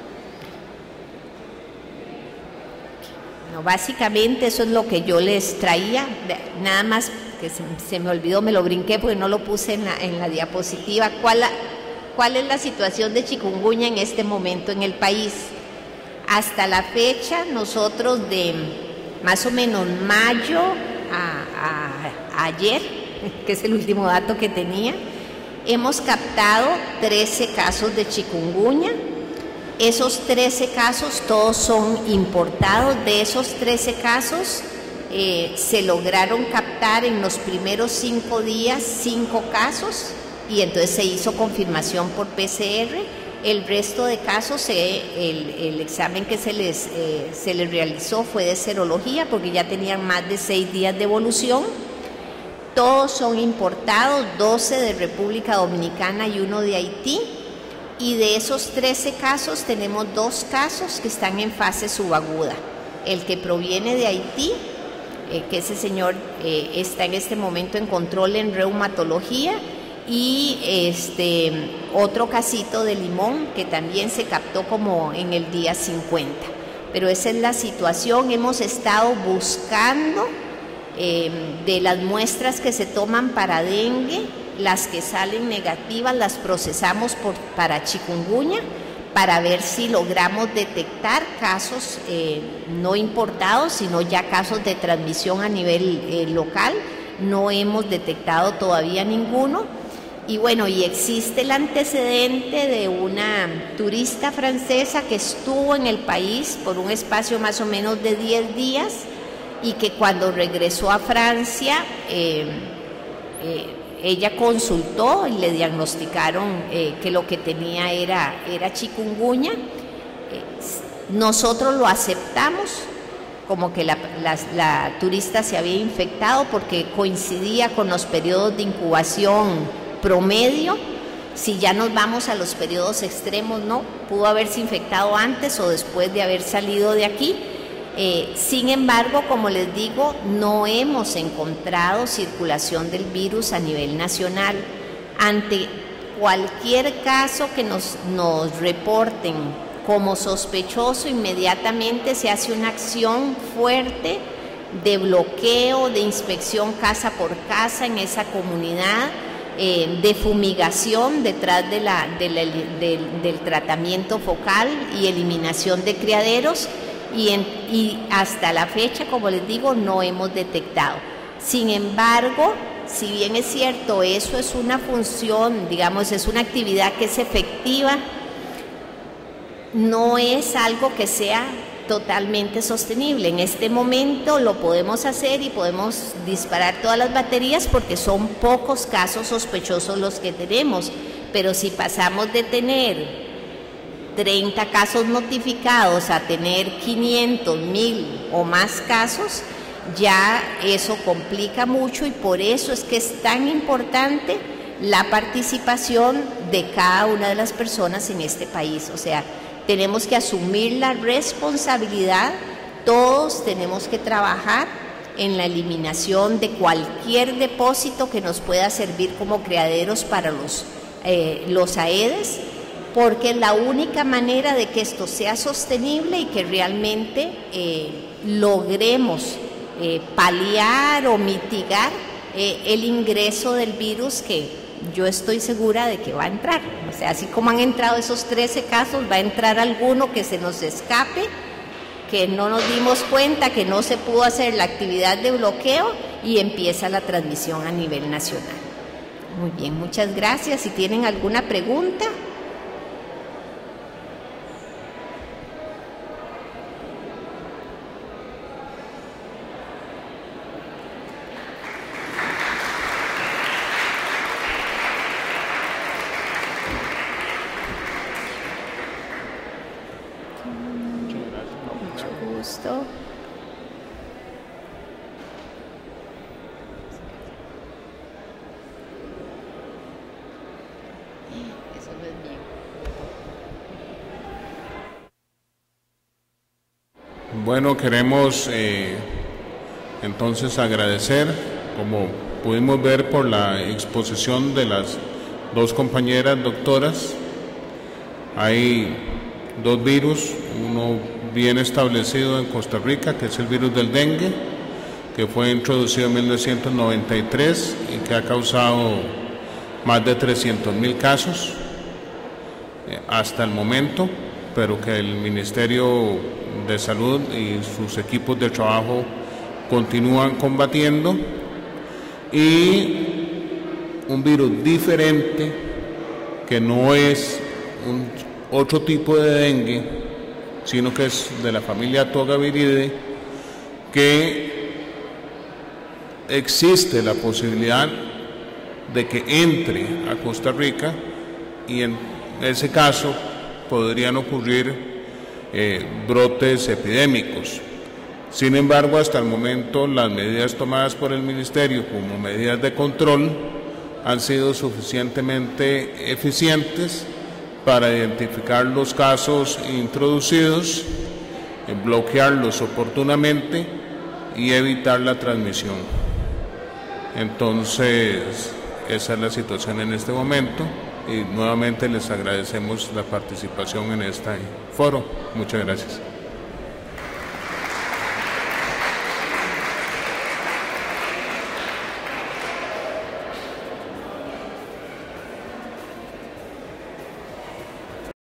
No, básicamente eso es lo que yo les traía, nada más que se, se me olvidó, me lo brinqué porque no lo puse en la, en la diapositiva. ¿Cuál, la, ¿Cuál es la situación de chikungunya en este momento en el país? Hasta la fecha, nosotros de más o menos mayo a, a, a ayer, que es el último dato que tenía, hemos captado trece casos de chikungunya. Esos trece casos todos son importados. De esos trece casos eh, se lograron captar en los primeros cinco días cinco casos, y entonces se hizo confirmación por P C R. El resto de casos, eh, el, el examen que se les, eh, se les realizó fue de serología, porque ya tenían más de seis días de evolución. Todos son importados, doce de República Dominicana y uno de Haití. Y de esos trece casos tenemos dos casos que están en fase subaguda. El que proviene de Haití, eh, que ese señor eh, está en este momento en control en reumatología, y este otro casito de Limón que también se captó como en el día cincuenta. Pero esa es la situación. Hemos estado buscando eh, de las muestras que se toman para dengue, las que salen negativas las procesamos por, para chikungunya, para ver si logramos detectar casos eh, no importados, sino ya casos de transmisión a nivel eh, local. No hemos detectado todavía ninguno. Y bueno, y existe el antecedente de una turista francesa que estuvo en el país por un espacio más o menos de diez días, y que cuando regresó a Francia, eh, eh, ella consultó y le diagnosticaron eh, que lo que tenía era, era chikungunya. Eh, nosotros lo aceptamos como que la, la, la turista se había infectado porque coincidía con los periodos de incubación promedio. Si ya nos vamos a los periodos extremos, no, pudo haberse infectado antes o después de haber salido de aquí. Eh, sin embargo, como les digo, no hemos encontrado circulación del virus a nivel nacional. Ante cualquier caso que nos, nos reporten como sospechoso, inmediatamente se hace una acción fuerte de bloqueo, de inspección casa por casa en esa comunidad, Eh, de fumigación detrás de la, de la, de, del tratamiento focal y eliminación de criaderos, y, en, y hasta la fecha, como les digo, no hemos detectado. Sin embargo, si bien es cierto, eso es una función, digamos, es una actividad que es efectiva, no es algo que sea totalmente sostenible. En este momento lo podemos hacer y podemos disparar todas las baterías porque son pocos casos sospechosos los que tenemos, pero si pasamos de tener treinta casos notificados a tener quinientos, mil o más casos, ya eso complica mucho, y por eso es que es tan importante la participación de cada una de las personas en este país. O sea, tenemos que asumir la responsabilidad, todos tenemos que trabajar en la eliminación de cualquier depósito que nos pueda servir como criaderos para los, eh, los aedes, porque es la única manera de que esto sea sostenible y que realmente eh, logremos eh, paliar o mitigar eh, el ingreso del virus, que yo estoy segura de que va a entrar. O sea, así como han entrado esos trece casos, va a entrar alguno que se nos escape, que no nos dimos cuenta, que no se pudo hacer la actividad de bloqueo y empieza la transmisión a nivel nacional. Muy bien, muchas gracias. Si tienen alguna pregunta. Gusto. Eso no es bien. Bueno, queremos eh, entonces agradecer, como pudimos ver por la exposición de las dos compañeras doctoras, hay dos virus, uno bien establecido en Costa Rica, que es el virus del dengue, que fue introducido en mil novecientos noventa y tres y que ha causado más de trescientos mil casos eh, hasta el momento, pero que el Ministerio de Salud y sus equipos de trabajo continúan combatiendo, y un virus diferente que no es un otro tipo de dengue, sino que es de la familia Togaviridae, que existe la posibilidad de que entre a Costa Rica, y en ese caso podrían ocurrir eh, brotes epidémicos. Sin embargo, hasta el momento las medidas tomadas por el Ministerio como medidas de control han sido suficientemente eficientes para identificar los casos introducidos, bloquearlos oportunamente y evitar la transmisión. Entonces, esa es la situación en este momento, y nuevamente les agradecemos la participación en este foro. Muchas gracias.